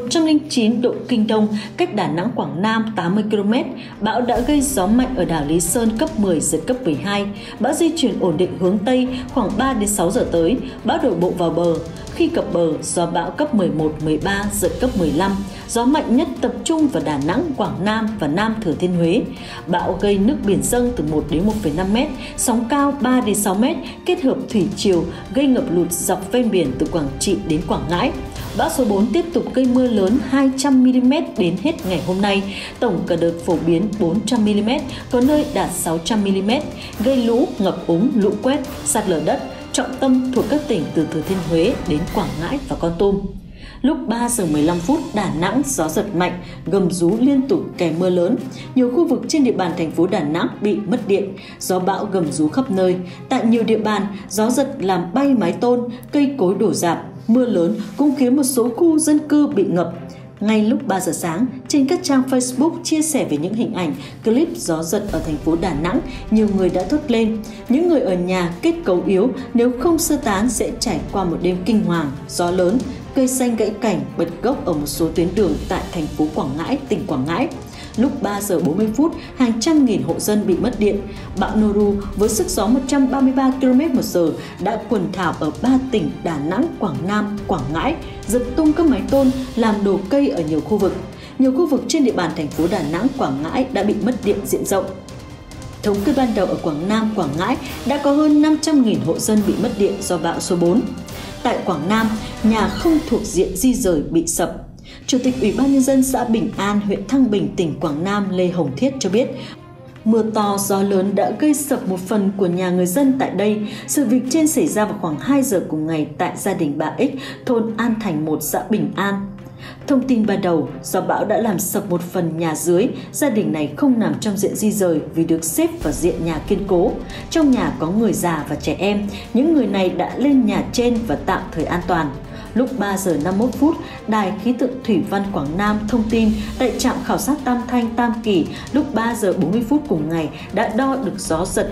109 độ Kinh Đông, cách Đà Nẵng Quảng Nam 80 km. Bão đã gây gió mạnh ở đảo Lý Sơn cấp 10 giật cấp 12. Bão di chuyển ổn định hướng Tây khoảng 3 đến 6 giờ tới, bão đổ bộ vào bờ. Khi cập bờ, gió bão cấp 11, 13, giật cấp 15. Gió mạnh nhất tập trung vào Đà Nẵng, Quảng Nam và Nam Thừa Thiên Huế. Bão gây nước biển dâng từ 1 đến 1,5 m, sóng cao 3 đến 6 m, kết hợp thủy triều gây ngập lụt dọc ven biển từ Quảng Trị đến Quảng Ngãi. Bão số 4 tiếp tục gây mưa lớn 200 mm đến hết ngày hôm nay, tổng cả đợt phổ biến 400 mm, có nơi đạt 600 mm, gây lũ, ngập úng, lũ quét, sạt lở đất, trọng tâm thuộc các tỉnh từ Thừa Thiên Huế đến Quảng Ngãi và Kon Tum. Lúc 3 giờ 15 phút, Đà Nẵng gió giật mạnh, gầm rú liên tục kèm mưa lớn. Nhiều khu vực trên địa bàn thành phố Đà Nẵng bị mất điện, gió bão gầm rú khắp nơi. Tại nhiều địa bàn, gió giật làm bay mái tôn, cây cối đổ rạp. Mưa lớn cũng khiến một số khu dân cư bị ngập. Ngay lúc 3 giờ sáng, trên các trang Facebook chia sẻ về những hình ảnh, clip gió giật ở thành phố Đà Nẵng, nhiều người đã thốt lên. Những người ở nhà kết cấu yếu nếu không sơ tán sẽ trải qua một đêm kinh hoàng, gió lớn, cây xanh gãy cảnh, bật gốc ở một số tuyến đường tại thành phố Quảng Ngãi, tỉnh Quảng Ngãi. Lúc 3 giờ 40 phút, hàng trăm nghìn hộ dân bị mất điện. Bão Noru với sức gió 133 km/h đã quần thảo ở 3 tỉnh Đà Nẵng, Quảng Nam, Quảng Ngãi, giật tung các mái tôn, làm đổ cây ở nhiều khu vực. Nhiều khu vực trên địa bàn thành phố Đà Nẵng, Quảng Ngãi đã bị mất điện diện rộng. Thống kê ban đầu ở Quảng Nam, Quảng Ngãi đã có hơn 500.000 hộ dân bị mất điện do bão số 4. Tại Quảng Nam, nhà không thuộc diện di rời bị sập. Chủ tịch Ủy ban nhân dân xã Bình An, huyện Thăng Bình, tỉnh Quảng Nam Lê Hồng Thiết cho biết, mưa to, gió lớn đã gây sập một phần của nhà người dân tại đây. Sự việc trên xảy ra vào khoảng 2 giờ cùng ngày tại gia đình bà X, thôn An Thành 1, xã Bình An. Thông tin ban đầu, do bão đã làm sập một phần nhà dưới, gia đình này không nằm trong diện di rời vì được xếp vào diện nhà kiên cố. Trong nhà có người già và trẻ em, những người này đã lên nhà trên và tạm thời an toàn. Lúc 3 giờ 51 phút, Đài khí tượng thủy văn Quảng Nam thông tin tại trạm khảo sát Tam Thanh, Tam Kỳ lúc 3 giờ 40 phút cùng ngày đã đo được gió giật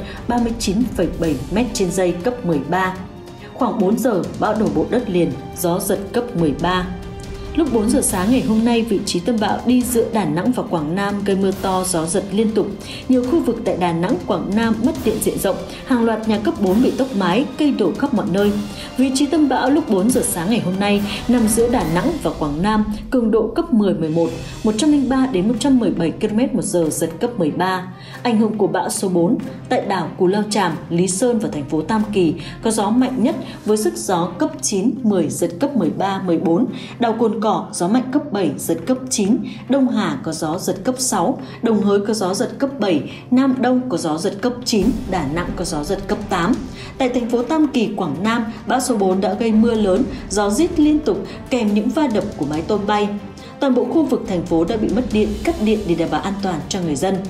39,7 m/giây cấp 13. Khoảng 4 giờ, bão đổ bộ đất liền, gió giật cấp 13. Lúc 4 giờ sáng ngày hôm nay, vị trí tâm bão đi giữa Đà Nẵng và Quảng Nam gây mưa to, gió giật liên tục. Nhiều khu vực tại Đà Nẵng, Quảng Nam mất điện diện rộng, hàng loạt nhà cấp 4 bị tốc mái, cây đổ khắp mọi nơi. Vị trí tâm bão lúc 4 giờ sáng ngày hôm nay nằm giữa Đà Nẵng và Quảng Nam, cường độ cấp 10-11, 103 đến 117 km/h, giật cấp 13. Ảnh hưởng của bão số 4 tại đảo Cù Lao Chàm, Lý Sơn và thành phố Tam Kỳ có gió mạnh nhất với sức gió cấp 9, 10, giật cấp 13, 14. Đảo Cồn Cỏ gió mạnh cấp 7, giật cấp 9, Đông Hà có gió giật cấp 6, Đồng Hới có gió giật cấp 7, Nam Đông có gió giật cấp 9, Đà Nẵng có gió giật cấp 8. Tại thành phố Tam Kỳ, Quảng Nam, bão số 4 đã gây mưa lớn, gió rít liên tục kèm những va đập của mái tôn bay. Toàn bộ khu vực thành phố đã bị mất điện, cắt điện để đảm bảo an toàn cho người dân.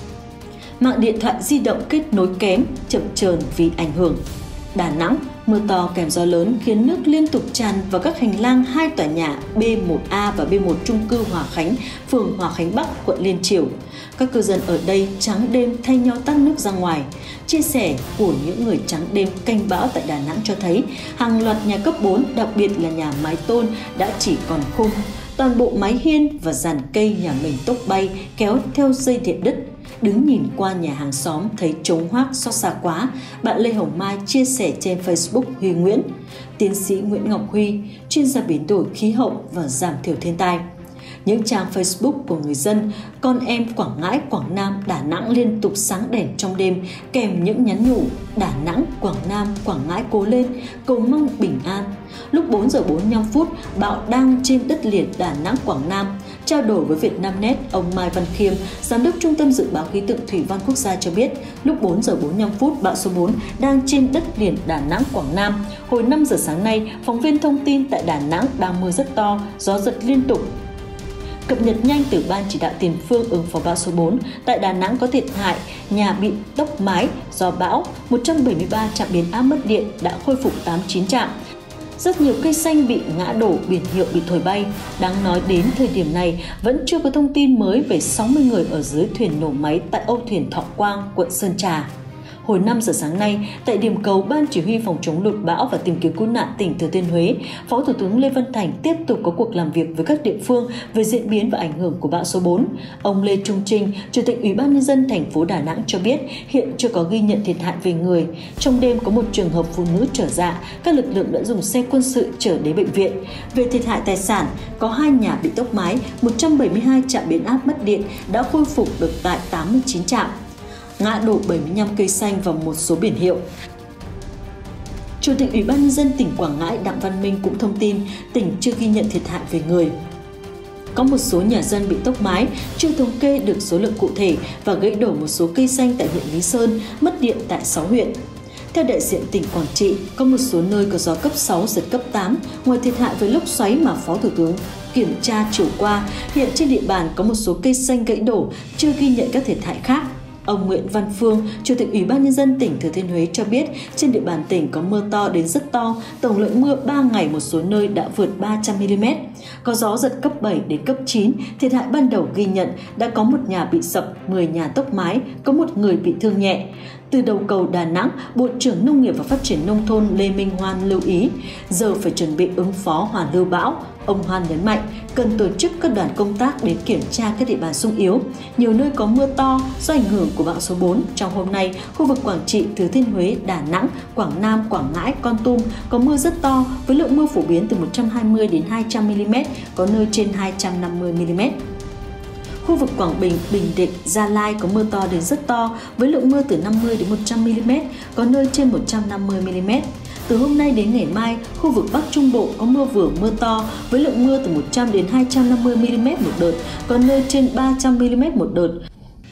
Mạng điện thoại di động kết nối kém, chậm chờn vì ảnh hưởng. Đà Nẵng, mưa to kèm gió lớn khiến nước liên tục tràn vào các hành lang hai tòa nhà B1A và B1 chung cư Hòa Khánh, phường Hòa Khánh Bắc, quận Liên Chiểu. Các cư dân ở đây trắng đêm thay nhau tắt nước ra ngoài. Chia sẻ của những người trắng đêm canh bão tại Đà Nẵng cho thấy hàng loạt nhà cấp 4, đặc biệt là nhà mái tôn đã chỉ còn khung. Toàn bộ mái hiên và giàn cây nhà mình tốc bay kéo theo dây điện đứt. Đứng nhìn qua nhà hàng xóm thấy trống hoác xót xa quá, bạn Lê Hồng Mai chia sẻ trên Facebook Huy Nguyễn. Tiến sĩ Nguyễn Ngọc Huy, chuyên gia biến đổi khí hậu và giảm thiểu thiên tai. Những trang Facebook của người dân, con em Quảng Ngãi, Quảng Nam, Đà Nẵng liên tục sáng đèn trong đêm kèm những nhắn nhủ Đà Nẵng, Quảng Nam, Quảng Ngãi cố lên, cầu mong bình an. Lúc 4 giờ 45 phút, bão đang trên đất liền Đà Nẵng, Quảng Nam. Trao đổi với Vietnamnet, ông Mai Văn Khiêm, Giám đốc Trung tâm Dự báo Khí tượng Thủy văn Quốc gia cho biết, lúc 4 giờ 45 phút, bão số 4 đang trên đất liền Đà Nẵng, Quảng Nam. Hồi 5 giờ sáng nay, phóng viên thông tin tại Đà Nẵng đang mưa rất to, gió giật liên tục. Cập nhật nhanh từ Ban Chỉ đạo Tiền phương ứng phó bão số 4, tại Đà Nẵng có thiệt hại, nhà bị tốc mái do bão, 173 trạm biến áp mất điện đã khôi phục 89 trạm. Rất nhiều cây xanh bị ngã đổ, biển hiệu bị thổi bay. Đáng nói đến thời điểm này, vẫn chưa có thông tin mới về 60 người ở dưới thuyền nổ máy tại âu thuyền Thọ Quang, quận Sơn Trà. Hồi 5 giờ sáng nay, tại điểm cầu Ban Chỉ huy phòng chống lụt bão và tìm kiếm cứu nạn tỉnh Thừa Thiên Huế, Phó Thủ tướng Lê Văn Thành tiếp tục có cuộc làm việc với các địa phương về diễn biến và ảnh hưởng của bão số 4. Ông Lê Trung Trinh, Chủ tịch Ủy ban nhân dân thành phố Đà Nẵng cho biết hiện chưa có ghi nhận thiệt hại về người. Trong đêm có một trường hợp phụ nữ trở dạ, các lực lượng đã dùng xe quân sự chở đến bệnh viện. Về thiệt hại tài sản, có 2 nhà bị tốc mái, 172 trạm biến áp mất điện đã khôi phục được tại 89 trạm. Ngã đổ 75 cây xanh và một số biển hiệu. Chủ tịch Ủy ban nhân dân tỉnh Quảng Ngãi Đặng Văn Minh cũng thông tin tỉnh chưa ghi nhận thiệt hại về người. Có một số nhà dân bị tốc mái, chưa thống kê được số lượng cụ thể và gãy đổ một số cây xanh tại huyện Lý Sơn, mất điện tại 6 huyện. Theo đại diện tỉnh Quảng Trị, có một số nơi có gió cấp 6, giật cấp 8. Ngoài thiệt hại với lốc xoáy mà Phó Thủ tướng kiểm tra chiều qua, hiện trên địa bàn có một số cây xanh gãy đổ, chưa ghi nhận các thiệt hại khác. Ông Nguyễn Văn Phương, Chủ tịch Ủy ban nhân dân tỉnh Thừa Thiên Huế cho biết, trên địa bàn tỉnh có mưa to đến rất to, tổng lượng mưa 3 ngày một số nơi đã vượt 300 mm. Có gió giật cấp 7 đến cấp 9, thiệt hại ban đầu ghi nhận đã có một nhà bị sập, 10 nhà tốc mái, có một người bị thương nhẹ. Từ đầu cầu Đà Nẵng, Bộ trưởng Nông nghiệp và Phát triển Nông thôn Lê Minh Hoan lưu ý, giờ phải chuẩn bị ứng phó hoàn lưu bão. Ông Hoan nhấn mạnh, cần tổ chức các đoàn công tác đến kiểm tra các địa bàn xung yếu. Nhiều nơi có mưa to do ảnh hưởng của bão số 4. Trong hôm nay, khu vực Quảng Trị, Thừa Thiên Huế, Đà Nẵng, Quảng Nam, Quảng Ngãi, Kon Tum có mưa rất to với lượng mưa phổ biến từ 120 đến 200 mm, có nơi trên 250 mm. Khu vực Quảng Bình, Bình Định, Gia Lai có mưa to đến rất to với lượng mưa từ 50 đến 100 mm, có nơi trên 150 mm. Từ hôm nay đến ngày mai, khu vực Bắc Trung Bộ có mưa vừa mưa to với lượng mưa từ 100 đến 250 mm một đợt, có nơi trên 300 mm một đợt.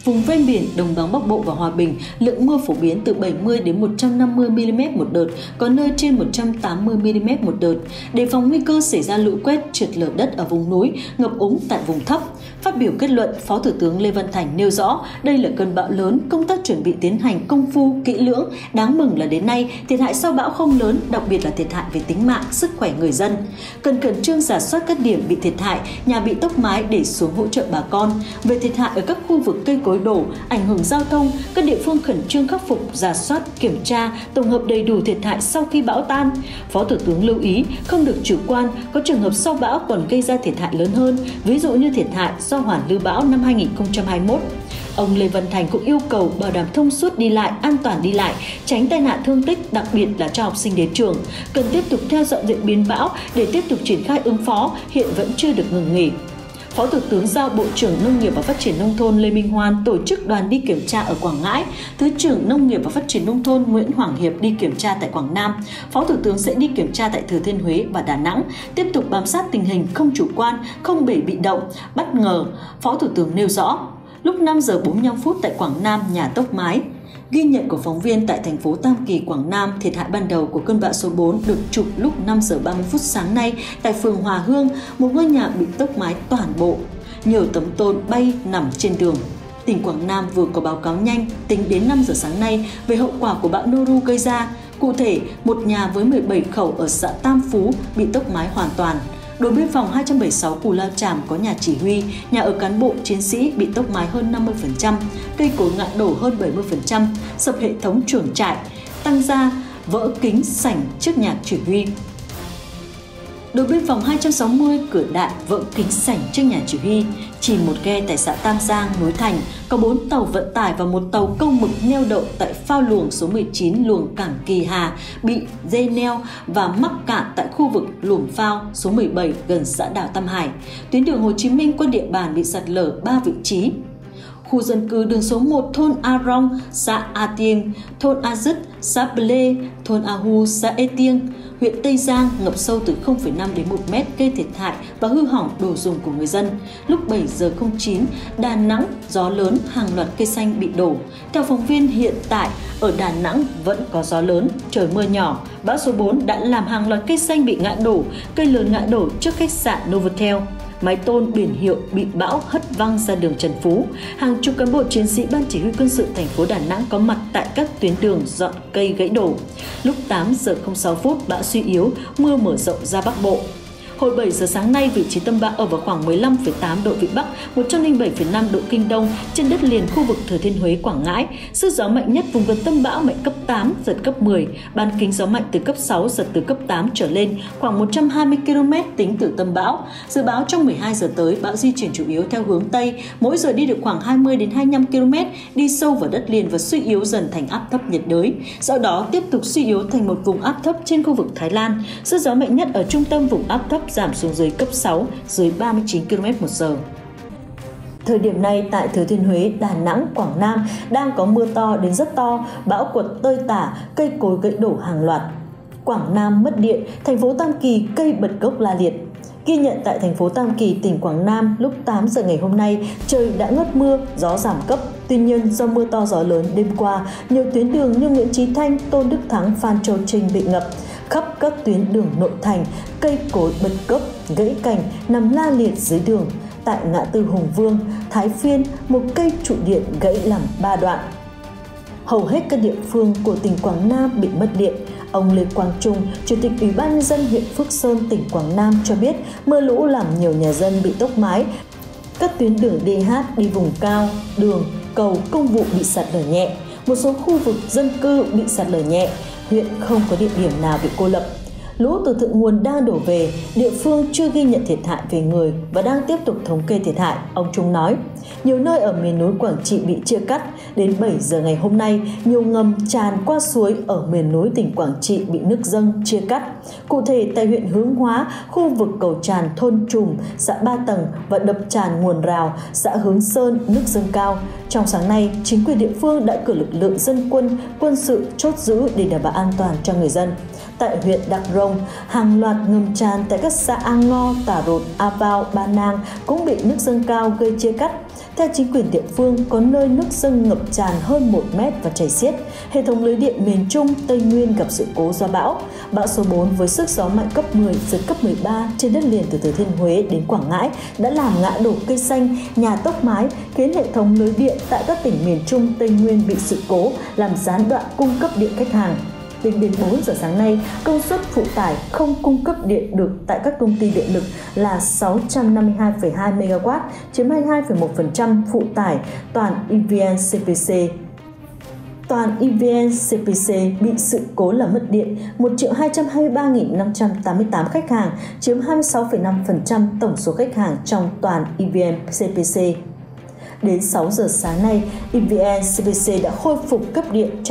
Vùng ven biển, đồng bằng Bắc Bộ và Hòa Bình, lượng mưa phổ biến từ 70 đến 150 mm một đợt, có nơi trên 180 mm một đợt. Đề phòng nguy cơ xảy ra lũ quét, trượt lở đất ở vùng núi, ngập úng tại vùng thấp. Phát biểu kết luận, Phó Thủ tướng Lê Văn Thành nêu rõ, đây là cơn bão lớn, công tác chuẩn bị tiến hành công phu, kỹ lưỡng. Đáng mừng là đến nay, thiệt hại sau bão không lớn, đặc biệt là thiệt hại về tính mạng, sức khỏe người dân. Cần khẩn trương rà soát các điểm bị thiệt hại, nhà bị tốc mái để xuống hỗ trợ bà con. Về thiệt hại ở các khu vực cây cối đổ, ảnh hưởng giao thông, các địa phương khẩn trương khắc phục, rà soát, kiểm tra, tổng hợp đầy đủ thiệt hại sau khi bão tan. Phó Thủ tướng lưu ý không được chủ quan, có trường hợp sau bão còn gây ra thiệt hại lớn hơn, ví dụ như thiệt hại do hoàn lưu bão năm 2021. Ông Lê Văn Thành cũng yêu cầu bảo đảm thông suốt đi lại, an toàn đi lại, tránh tai nạn thương tích, đặc biệt là cho học sinh đến trường. Cần tiếp tục theo dõi diễn biến bão để tiếp tục triển khai ứng phó, hiện vẫn chưa được ngừng nghỉ. Phó Thủ tướng giao Bộ trưởng Nông nghiệp và Phát triển Nông thôn Lê Minh Hoan tổ chức đoàn đi kiểm tra ở Quảng Ngãi, Thứ trưởng Nông nghiệp và Phát triển Nông thôn Nguyễn Hoàng Hiệp đi kiểm tra tại Quảng Nam. Phó Thủ tướng sẽ đi kiểm tra tại Thừa Thiên Huế và Đà Nẵng, tiếp tục bám sát tình hình, không chủ quan, không để bị động, bất ngờ. Phó Thủ tướng nêu rõ, lúc 5 giờ 45 phút tại Quảng Nam, nhà tốc mái. Ghi nhận của phóng viên tại thành phố Tam Kỳ, Quảng Nam, thiệt hại ban đầu của cơn bão số 4 được chụp lúc 5 giờ 30 phút sáng nay tại phường Hòa Hương, một ngôi nhà bị tốc mái toàn bộ. Nhiều tấm tôn bay nằm trên đường. Tỉnh Quảng Nam vừa có báo cáo nhanh tính đến 5 giờ sáng nay về hậu quả của bão Noru gây ra. Cụ thể, một nhà với 17 khẩu ở xã Tam Phú bị tốc mái hoàn toàn. Đồn biên phòng 276 Cù Lao Chàm có nhà chỉ huy, nhà ở cán bộ, chiến sĩ bị tốc mái hơn 50%, cây cối ngã đổ hơn 70%, sập hệ thống chuồng trại, tăng ra, vỡ kính sảnh trước nhà chỉ huy. Đồn biên phòng 260 Cửa Đại vỡ kính sảnh trước nhà chỉ huy. Chìm một ghe tại xã Tam Giang, núi Thành, có 4 tàu vận tải và một tàu câu mực neo đậu tại phao luồng số 19 luồng cảng Kỳ Hà bị dê neo và mắc cạn tại khu vực luồng phao số 17 gần xã đảo Tam Hải. Tuyến đường Hồ Chí Minh qua địa bàn bị sạt lở 3 vị trí. Khu dân cư đường số 1 thôn A Rong, xã A Tiêng, thôn A Dứt, xã Ple, thôn A Hu, xã E Tiêng, huyện Tây Giang ngập sâu từ 0,5 đến 1 mét gây thiệt hại và hư hỏng đồ dùng của người dân. Lúc 7 giờ 09, Đà Nẵng gió lớn, hàng loạt cây xanh bị đổ. Theo phóng viên, hiện tại ở Đà Nẵng vẫn có gió lớn, trời mưa nhỏ. Bão số 4 đã làm hàng loạt cây xanh bị ngã đổ, cây lớn ngã đổ trước khách sạn Novotel. Mái tôn biển hiệu bị bão hất văng ra đường Trần Phú. Hàng chục cán bộ chiến sĩ Ban Chỉ huy Quân sự thành phố Đà Nẵng có mặt tại các tuyến đường dọn cây gãy đổ. Lúc 8 giờ 06 phút, bão suy yếu, mưa mở rộng ra Bắc Bộ. Hồi 7 giờ sáng nay, vị trí tâm bão ở vào khoảng 15,8 độ Vĩ Bắc, 107,5 độ Kinh Đông trên đất liền khu vực Thừa Thiên Huế, Quảng Ngãi. Sức gió mạnh nhất vùng gần tâm bão mạnh cấp 8, giật cấp 10, bán kính gió mạnh từ cấp 6, giật từ cấp 8 trở lên, khoảng 120 km tính từ tâm bão. Dự báo trong 12 giờ tới, bão di chuyển chủ yếu theo hướng Tây, mỗi giờ đi được khoảng 20 đến 25 km, đi sâu vào đất liền và suy yếu dần thành áp thấp nhiệt đới. Sau đó tiếp tục suy yếu thành một vùng áp thấp trên khu vực Thái Lan. Sức gió mạnh nhất ở trung tâm vùng áp thấp giảm xuống dưới cấp 6, dưới 39 km/h. Thời điểm này tại Thừa Thiên Huế, Đà Nẵng, Quảng Nam đang có mưa to đến rất to, bão quật tơi tả, cây cối gãy đổ hàng loạt. Quảng Nam mất điện, thành phố Tam Kỳ cây bật gốc la liệt. Ghi nhận tại thành phố Tam Kỳ, tỉnh Quảng Nam, lúc 8 giờ ngày hôm nay, trời đã ngớt mưa, gió giảm cấp. Tuy nhiên, do mưa to gió lớn đêm qua, nhiều tuyến đường như Nguyễn Chí Thanh, Tôn Đức Thắng, Phan Châu Trinh bị ngập. Khắp các tuyến đường nội thành, cây cối bật gốc, gãy cành nằm la liệt dưới đường. Tại ngã tư Hùng Vương, Thái Phiên, một cây trụ điện gãy làm 3 đoạn. Hầu hết các địa phương của tỉnh Quảng Nam bị mất điện. Ông Lê Quang Trung, Chủ tịch Ủy ban nhân dân huyện Phước Sơn, tỉnh Quảng Nam cho biết mưa lũ làm nhiều nhà dân bị tốc mái. Các tuyến đường DH đi vùng cao, đường, cầu, công vụ bị sạt lở nhẹ. Một số khu vực dân cư bị sạt lở nhẹ. Huyện không có địa điểm nào bị cô lập. Lũ từ thượng nguồn đang đổ về, địa phương chưa ghi nhận thiệt hại về người và đang tiếp tục thống kê thiệt hại, ông Trung nói. Nhiều nơi ở miền núi Quảng Trị bị chia cắt. Đến 7 giờ ngày hôm nay, nhiều ngầm tràn qua suối ở miền núi tỉnh Quảng Trị bị nước dâng chia cắt. Cụ thể, tại huyện Hướng Hóa, khu vực cầu tràn thôn Trùm, xã Ba Tầng và đập tràn Nguồn Rào, xã Hướng Sơn nước dâng cao. Trong sáng nay, chính quyền địa phương đã cử lực lượng dân quân, quân sự chốt giữ để đảm bảo an toàn cho người dân. Tại huyện Đắk Rông, Công, hàng loạt ngầm tràn tại các xã A Ngo, Tả Rột, A Vào, Ba Nang cũng bị nước dâng cao gây chia cắt. Theo chính quyền địa phương, có nơi nước dâng ngập tràn hơn 1 mét và chảy xiết. Hệ thống lưới điện miền Trung, Tây Nguyên gặp sự cố do bão. Bão số 4 với sức gió mạnh cấp 10, giật cấp 13 trên đất liền từ Thừa Thiên Huế đến Quảng Ngãi đã làm ngã đổ cây xanh, nhà tốc mái, khiến hệ thống lưới điện tại các tỉnh miền Trung, Tây Nguyên bị sự cố, làm gián đoạn cung cấp điện khách hàng. Tính đến 4 giờ sáng nay, công suất phụ tải không cung cấp điện được tại các công ty điện lực là 652,2 MW, chiếm 22,1% phụ tải toàn EVN CPC. Toàn EVN CPC bị sự cố làm mất điện 1.223.588 khách hàng, chiếm 26,5% tổng số khách hàng trong toàn EVN CPC. Đến 6 giờ sáng nay, EVN CPC đã khôi phục cấp điện cho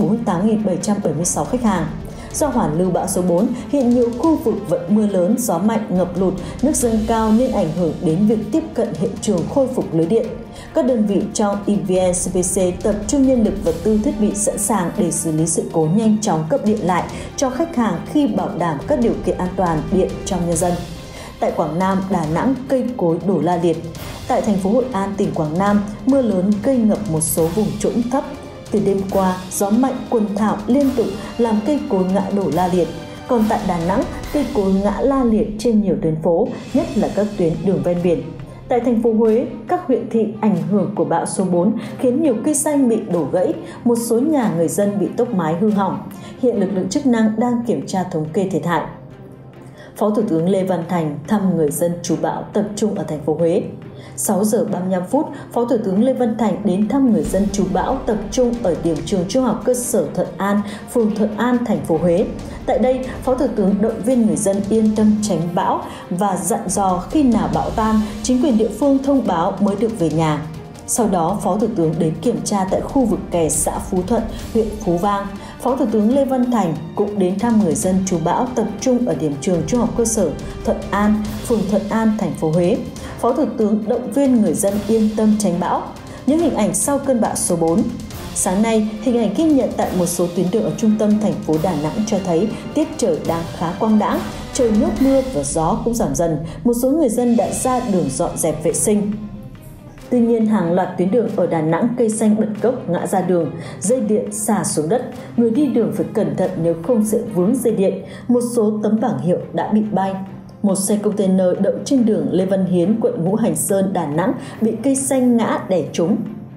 148.776 khách hàng. Do hoàn lưu bão số 4, hiện nhiều khu vực vẫn mưa lớn, gió mạnh, ngập lụt, nước dâng cao nên ảnh hưởng đến việc tiếp cận hiện trường khôi phục lưới điện. Các đơn vị trong EVN CPC tập trung nhân lực vật tư thiết bị sẵn sàng để xử lý sự cố nhanh chóng cấp điện lại cho khách hàng khi bảo đảm các điều kiện an toàn điện cho nhân dân. Tại Quảng Nam, Đà Nẵng, cây cối đổ la liệt. Tại thành phố Hội An, tỉnh Quảng Nam, mưa lớn gây ngập một số vùng trũng thấp. Từ đêm qua, gió mạnh quần thảo liên tục làm cây cối ngã đổ la liệt. Còn tại Đà Nẵng, cây cối ngã la liệt trên nhiều tuyến phố, nhất là các tuyến đường ven biển. Tại thành phố Huế, các huyện thị ảnh hưởng của bão số 4 khiến nhiều cây xanh bị đổ gãy, một số nhà người dân bị tốc mái hư hỏng. Hiện lực lượng chức năng đang kiểm tra thống kê thiệt hại. Phó Thủ tướng Lê Văn Thành thăm người dân trú bão tập trung ở thành phố Huế. 6 giờ 35 phút, Phó Thủ tướng Lê Văn Thành đến thăm người dân trú bão tập trung ở điểm trường trung học cơ sở Thuận An, phường Thuận An, thành phố Huế. Tại đây, Phó Thủ tướng động viên người dân yên tâm tránh bão và dặn dò khi nào bão tan, chính quyền địa phương thông báo mới được về nhà. Sau đó, Phó Thủ tướng đến kiểm tra tại khu vực kè xã Phú Thuận, huyện Phú Vang. Phó Thủ tướng Lê Văn Thành cũng đến thăm người dân trú bão tập trung ở điểm trường trung học cơ sở Thuận An, phường Thuận An, thành phố Huế. Phó Thủ tướng động viên người dân yên tâm tránh bão. Những hình ảnh sau cơn bão số 4. Sáng nay, hình ảnh ghi nhận tại một số tuyến đường ở trung tâm thành phố Đà Nẵng cho thấy tiết trời đang khá quang đãng, trời ngớt mưa và gió cũng giảm dần. Một số người dân đã ra đường dọn dẹp vệ sinh. Tuy nhiên, hàng loạt tuyến đường ở Đà Nẵng cây xanh bật gốc ngã ra đường, dây điện xả xuống đất. Người đi đường phải cẩn thận nếu không sẽ vướng dây điện. Một số tấm bảng hiệu đã bị bay. Một xe container đậu trên đường Lê Văn Hiến, quận Ngũ Hành Sơn, Đà Nẵng bị cây xanh ngã đè trúng.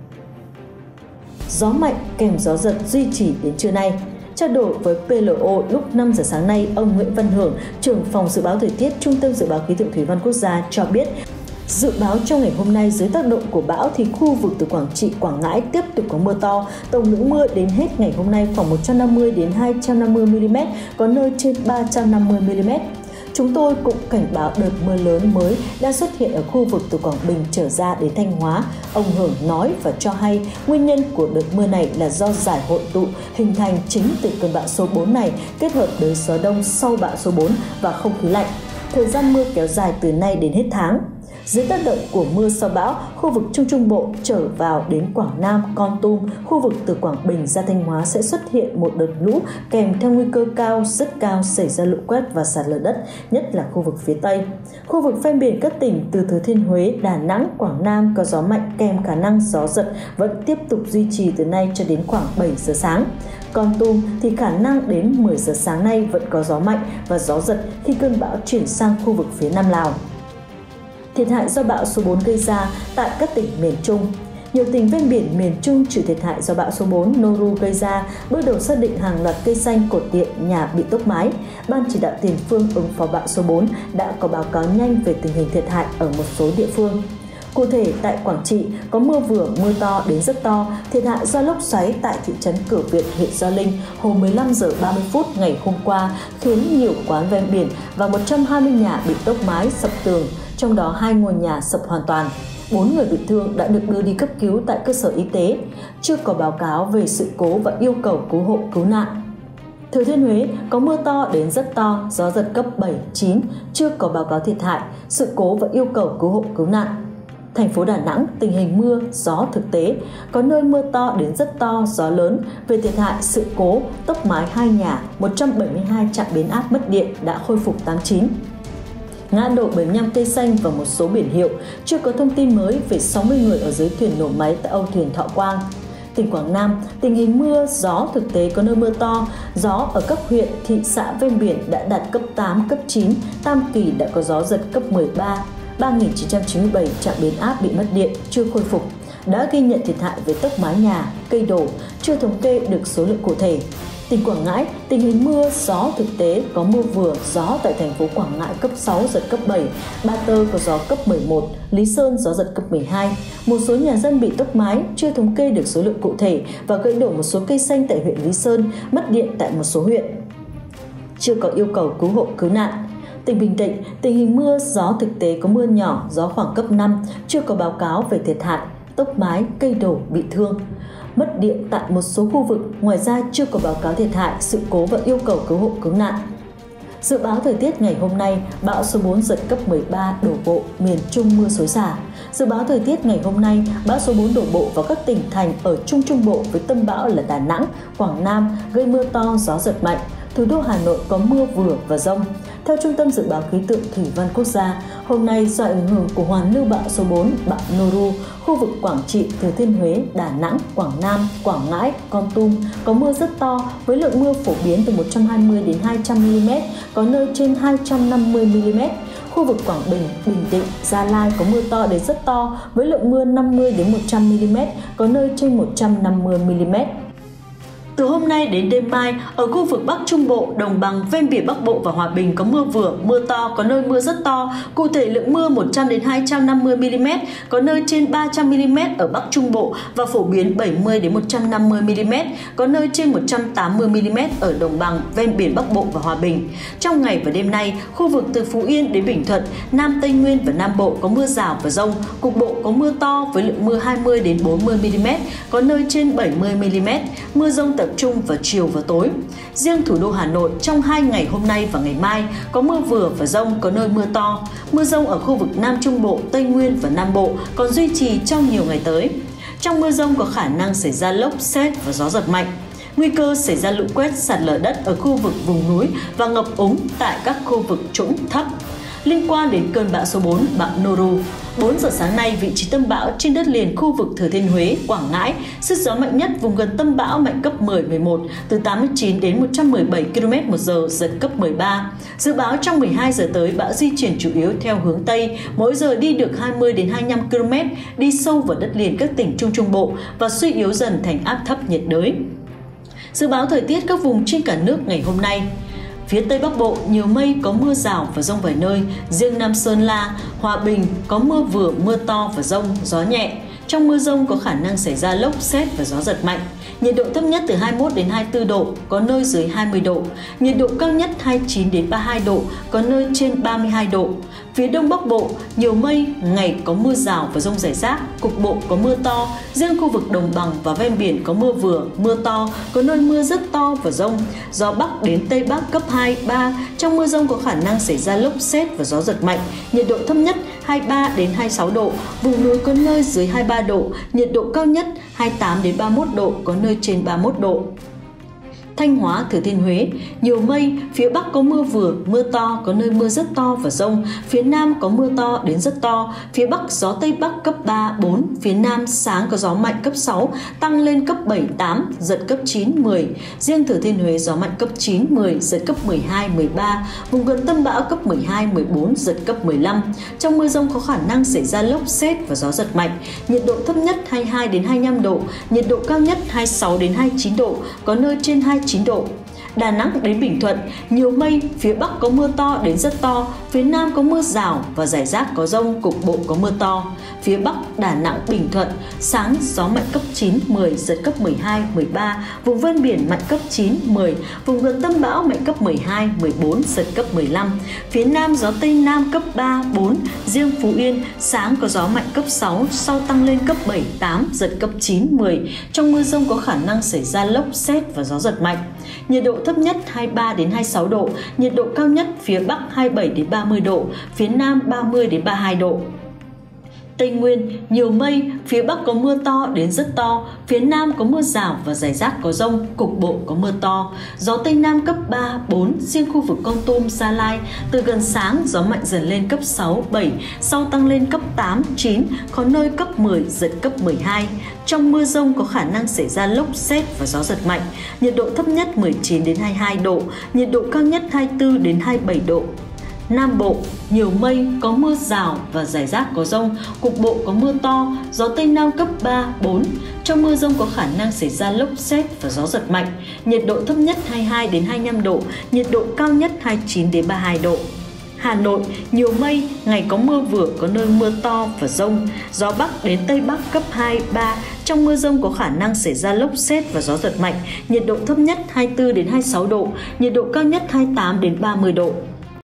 Gió mạnh kèm gió giật duy trì đến trưa nay. Trao đổi với PLO lúc 5 giờ sáng nay, ông Nguyễn Văn Hưởng, trưởng phòng dự báo thời tiết Trung tâm Dự báo Khí tượng Thủy văn Quốc gia cho biết, dự báo trong ngày hôm nay dưới tác động của bão thì khu vực từ Quảng Trị, Quảng Ngãi tiếp tục có mưa to. Tổng lượng mưa đến hết ngày hôm nay khoảng 150 đến 250 mm, có nơi trên 350 mm. Chúng tôi cũng cảnh báo đợt mưa lớn mới đang xuất hiện ở khu vực từ Quảng Bình trở ra đến Thanh Hóa. Ông Hưởng nói và cho hay nguyên nhân của đợt mưa này là do giải hội tụ hình thành chính từ cơn bão số 4 này kết hợp với gió đông sau bão số 4 và không khí lạnh. Thời gian mưa kéo dài từ nay đến hết tháng. Dưới tác động của mưa sau bão, khu vực Trung Trung Bộ trở vào đến Quảng Nam, Kon Tum, khu vực từ Quảng Bình ra Thanh Hóa sẽ xuất hiện một đợt lũ kèm theo nguy cơ cao, rất cao xảy ra lũ quét và sạt lở đất, nhất là khu vực phía Tây. Khu vực ven biển các tỉnh từ Thừa Thiên Huế, Đà Nẵng, Quảng Nam có gió mạnh kèm khả năng gió giật vẫn tiếp tục duy trì từ nay cho đến khoảng 7 giờ sáng. Kon Tum thì khả năng đến 10 giờ sáng nay vẫn có gió mạnh và gió giật khi cơn bão chuyển sang khu vực phía Nam Lào. Thiệt hại do bão số 4 gây ra tại các tỉnh miền Trung. Nhiều tỉnh ven biển miền Trung chịu thiệt hại do bão số 4 Noru gây ra, bước đầu xác định hàng loạt cây xanh, cột điện, nhà bị tốc mái. Ban chỉ đạo tiền phương ứng phó bão số 4 đã có báo cáo nhanh về tình hình thiệt hại ở một số địa phương. Cụ thể, tại Quảng Trị có mưa vừa, mưa to đến rất to, thiệt hại do lốc xoáy tại thị trấn Cửa Việt, huyện Gio Linh hồi 15 giờ 30 phút ngày hôm qua khiến nhiều quán ven biển và 120 nhà bị tốc mái, sập tường, trong đó 2 ngôi nhà sập hoàn toàn. 4 người bị thương đã được đưa đi cấp cứu tại cơ sở y tế, chưa có báo cáo về sự cố và yêu cầu cứu hộ cứu nạn. Thừa Thiên Huế có mưa to đến rất to, gió giật cấp 7, 9, chưa có báo cáo thiệt hại, sự cố và yêu cầu cứu hộ cứu nạn. Thành phố Đà Nẵng, tình hình mưa, gió thực tế, có nơi mưa to đến rất to, gió lớn. Về thiệt hại, sự cố, tốc mái 2 nhà, 172 trạm biến áp mất điện đã khôi phục 89. Ngã đổ 75 cây xanh và một số biển hiệu, chưa có thông tin mới về 60 người ở dưới thuyền nổ máy tại âu thuyền Thọ Quang. Tỉnh Quảng Nam, tình hình mưa, gió thực tế có nơi mưa to, gió ở các huyện, thị xã ven biển đã đạt cấp 8, cấp 9, Tam Kỳ đã có gió giật cấp 13, 3.997 trạm biến áp bị mất điện, chưa khôi phục, đã ghi nhận thiệt hại về tốc mái nhà, cây đổ, chưa thống kê được số lượng cụ thể. Tỉnh Quảng Ngãi, tình hình mưa, gió thực tế có mưa vừa, gió tại thành phố Quảng Ngãi cấp 6, giật cấp 7, Ba Tơ có gió cấp 11, Lý Sơn gió giật cấp 12. Một số nhà dân bị tốc mái, chưa thống kê được số lượng cụ thể và gãy đổ một số cây xanh tại huyện Lý Sơn, mất điện tại một số huyện. Chưa có yêu cầu cứu hộ cứu nạn. Tỉnh Bình Định, tình hình mưa, gió thực tế có mưa nhỏ, gió khoảng cấp 5, chưa có báo cáo về thiệt hại, tốc mái, cây đổ, bị thương. Mất điện tại một số khu vực, ngoài ra chưa có báo cáo thiệt hại, sự cố và yêu cầu cứu hộ cứu nạn. Dự báo thời tiết ngày hôm nay, bão số 4 giật cấp 13 đổ bộ, miền Trung mưa xối xả. Dự báo thời tiết ngày hôm nay, bão số 4 đổ bộ vào các tỉnh thành ở Trung Trung Bộ với tâm bão là Đà Nẵng, Quảng Nam, gây mưa to, gió giật mạnh. Thủ đô Hà Nội có mưa vừa và dông. Theo Trung tâm Dự báo Khí tượng Thủy văn Quốc gia, hôm nay do ảnh hưởng của hoàn lưu bão số 4, bão Noru, khu vực Quảng Trị, Thừa Thiên Huế, Đà Nẵng, Quảng Nam, Quảng Ngãi, Kon Tum có mưa rất to với lượng mưa phổ biến từ 120 đến 200 mm, có nơi trên 250 mm. Khu vực Quảng Bình, Bình Định, Gia Lai có mưa to đến rất to với lượng mưa 50 đến 100 mm, có nơi trên 150 mm. Từ hôm nay đến đêm mai, ở khu vực Bắc Trung Bộ, đồng bằng, ven biển Bắc Bộ và Hòa Bình có mưa vừa, mưa to, có nơi mưa rất to, cụ thể lượng mưa 100 đến 250 mm, có nơi trên 300 mm ở Bắc Trung Bộ và phổ biến 70 đến 150 mm, có nơi trên 180 mm ở đồng bằng, ven biển Bắc Bộ và Hòa Bình. Trong ngày và đêm nay, khu vực từ Phú Yên đến Bình Thuận, Nam Tây Nguyên và Nam Bộ có mưa rào và dông, cục bộ có mưa to với lượng mưa 20 đến 40 mm, có nơi trên 70 mm, mưa dông tập trung vào chiều và tối. Riêng thủ đô Hà Nội trong 2 ngày hôm nay và ngày mai có mưa vừa và dông, có nơi mưa to. Mưa dông ở khu vực Nam Trung Bộ, Tây Nguyên và Nam Bộ còn duy trì trong nhiều ngày tới. Trong mưa dông có khả năng xảy ra lốc, sét và gió giật mạnh. Nguy cơ xảy ra lũ quét, sạt lở đất ở khu vực vùng núi và ngập úng tại các khu vực trũng thấp. Liên quan đến cơn bão số 4, bão Noru, 4 giờ sáng nay, vị trí tâm bão trên đất liền khu vực Thừa Thiên Huế, Quảng Ngãi, sức gió mạnh nhất vùng gần tâm bão mạnh cấp 10-11, từ 89 đến 117 km/h, giật cấp 13. Dự báo trong 12 giờ tới, bão di chuyển chủ yếu theo hướng Tây, mỗi giờ đi được 20 đến 25 km, đi sâu vào đất liền các tỉnh Trung Trung Bộ và suy yếu dần thành áp thấp nhiệt đới. Dự báo thời tiết các vùng trên cả nước ngày hôm nay. Phía Tây Bắc Bộ nhiều mây, có mưa rào và dông vài nơi, riêng Nam Sơn La, Hòa Bình có mưa vừa, mưa to và dông, gió nhẹ. Trong mưa dông có khả năng xảy ra lốc, sét và gió giật mạnh. Nhiệt độ thấp nhất từ 21 đến 24 độ, có nơi dưới 20 độ. Nhiệt độ cao nhất 29 đến 32 độ, có nơi trên 32 độ. Phía Đông Bắc Bộ nhiều mây, ngày có mưa rào và dông rải rác, cục bộ có mưa to. Riêng khu vực đồng bằng và ven biển có mưa vừa, mưa to, có nơi mưa rất to và dông. Gió Bắc đến Tây Bắc cấp 2, 3. Trong mưa dông có khả năng xảy ra lốc, sét và gió giật mạnh. Nhiệt độ thấp nhất 23 đến 26 độ, vùng núi có nơi dưới 23 độ, nhiệt độ cao nhất 28 đến 31 độ, có nơi trên 31 độ. Thanh Hóa, Thừa Thiên Huế, nhiều mây, phía Bắc có mưa vừa, mưa to, có nơi mưa rất to và dông, phía Nam có mưa to đến rất to, phía Bắc gió Tây Bắc cấp 3, 4, phía Nam sáng có gió mạnh cấp 6, tăng lên cấp 7, 8, giật cấp 9, 10. Riêng Thừa Thiên Huế gió mạnh cấp 9, 10, giật cấp 12, 13, vùng gần tâm bão cấp 12, 14, giật cấp 15. Trong mưa dông có khả năng xảy ra lốc, sét và gió giật mạnh. Nhiệt độ thấp nhất 22 đến 25 độ, nhiệt độ cao nhất 26 đến 29 độ, có nơi trên 29 độ. Đà Nẵng đến Bình Thuận, nhiều mây, phía Bắc có mưa to đến rất to, phía Nam có mưa rào và rải rác có dông, cục bộ có mưa to. Phía Bắc, Đà Nẵng, Bình Thuận, sáng gió mạnh cấp 9, 10, giật cấp 12, 13, vùng ven biển mạnh cấp 9, 10, vùng gần tâm bão mạnh cấp 12, 14, giật cấp 15. Phía Nam gió Tây Nam cấp 3, 4, riêng Phú Yên, sáng có gió mạnh cấp 6, sau tăng lên cấp 7, 8, giật cấp 9, 10. Trong mưa dông có khả năng xảy ra lốc, sét và gió giật mạnh. Nhiệt độ thấp nhất 23 đến 26 độ, nhiệt độ cao nhất phía Bắc 27 đến 30 độ, phía Nam 30 đến 32 độ. Tây Nguyên nhiều mây, phía Bắc có mưa to đến rất to, phía Nam có mưa rào và rải rác có dông, cục bộ có mưa to. Gió Tây Nam cấp 3, 4, riêng khu vực Kon Tum, Gia Lai, từ gần sáng gió mạnh dần lên cấp 6, 7, sau tăng lên cấp 8, 9, có nơi cấp 10, giật cấp 12. Trong mưa dông có khả năng xảy ra lốc, sét và gió giật mạnh. Nhiệt độ thấp nhất 19 đến 22 độ, nhiệt độ cao nhất 24 đến 27 độ. Nam Bộ, nhiều mây, có mưa rào và rải rác có dông, cục bộ có mưa to, gió Tây Nam cấp 3, 4. Trong mưa dông có khả năng xảy ra lốc sét và gió giật mạnh. Nhiệt độ thấp nhất 22 đến 25 độ, nhiệt độ cao nhất 29 đến 32 độ. Hà Nội, nhiều mây, ngày có mưa vừa, có nơi mưa to và dông, gió Bắc đến Tây Bắc cấp 2, 3. Trong mưa dông có khả năng xảy ra lốc sét và gió giật mạnh, nhiệt độ thấp nhất 24 đến 26 độ, nhiệt độ cao nhất 28 đến 30 độ.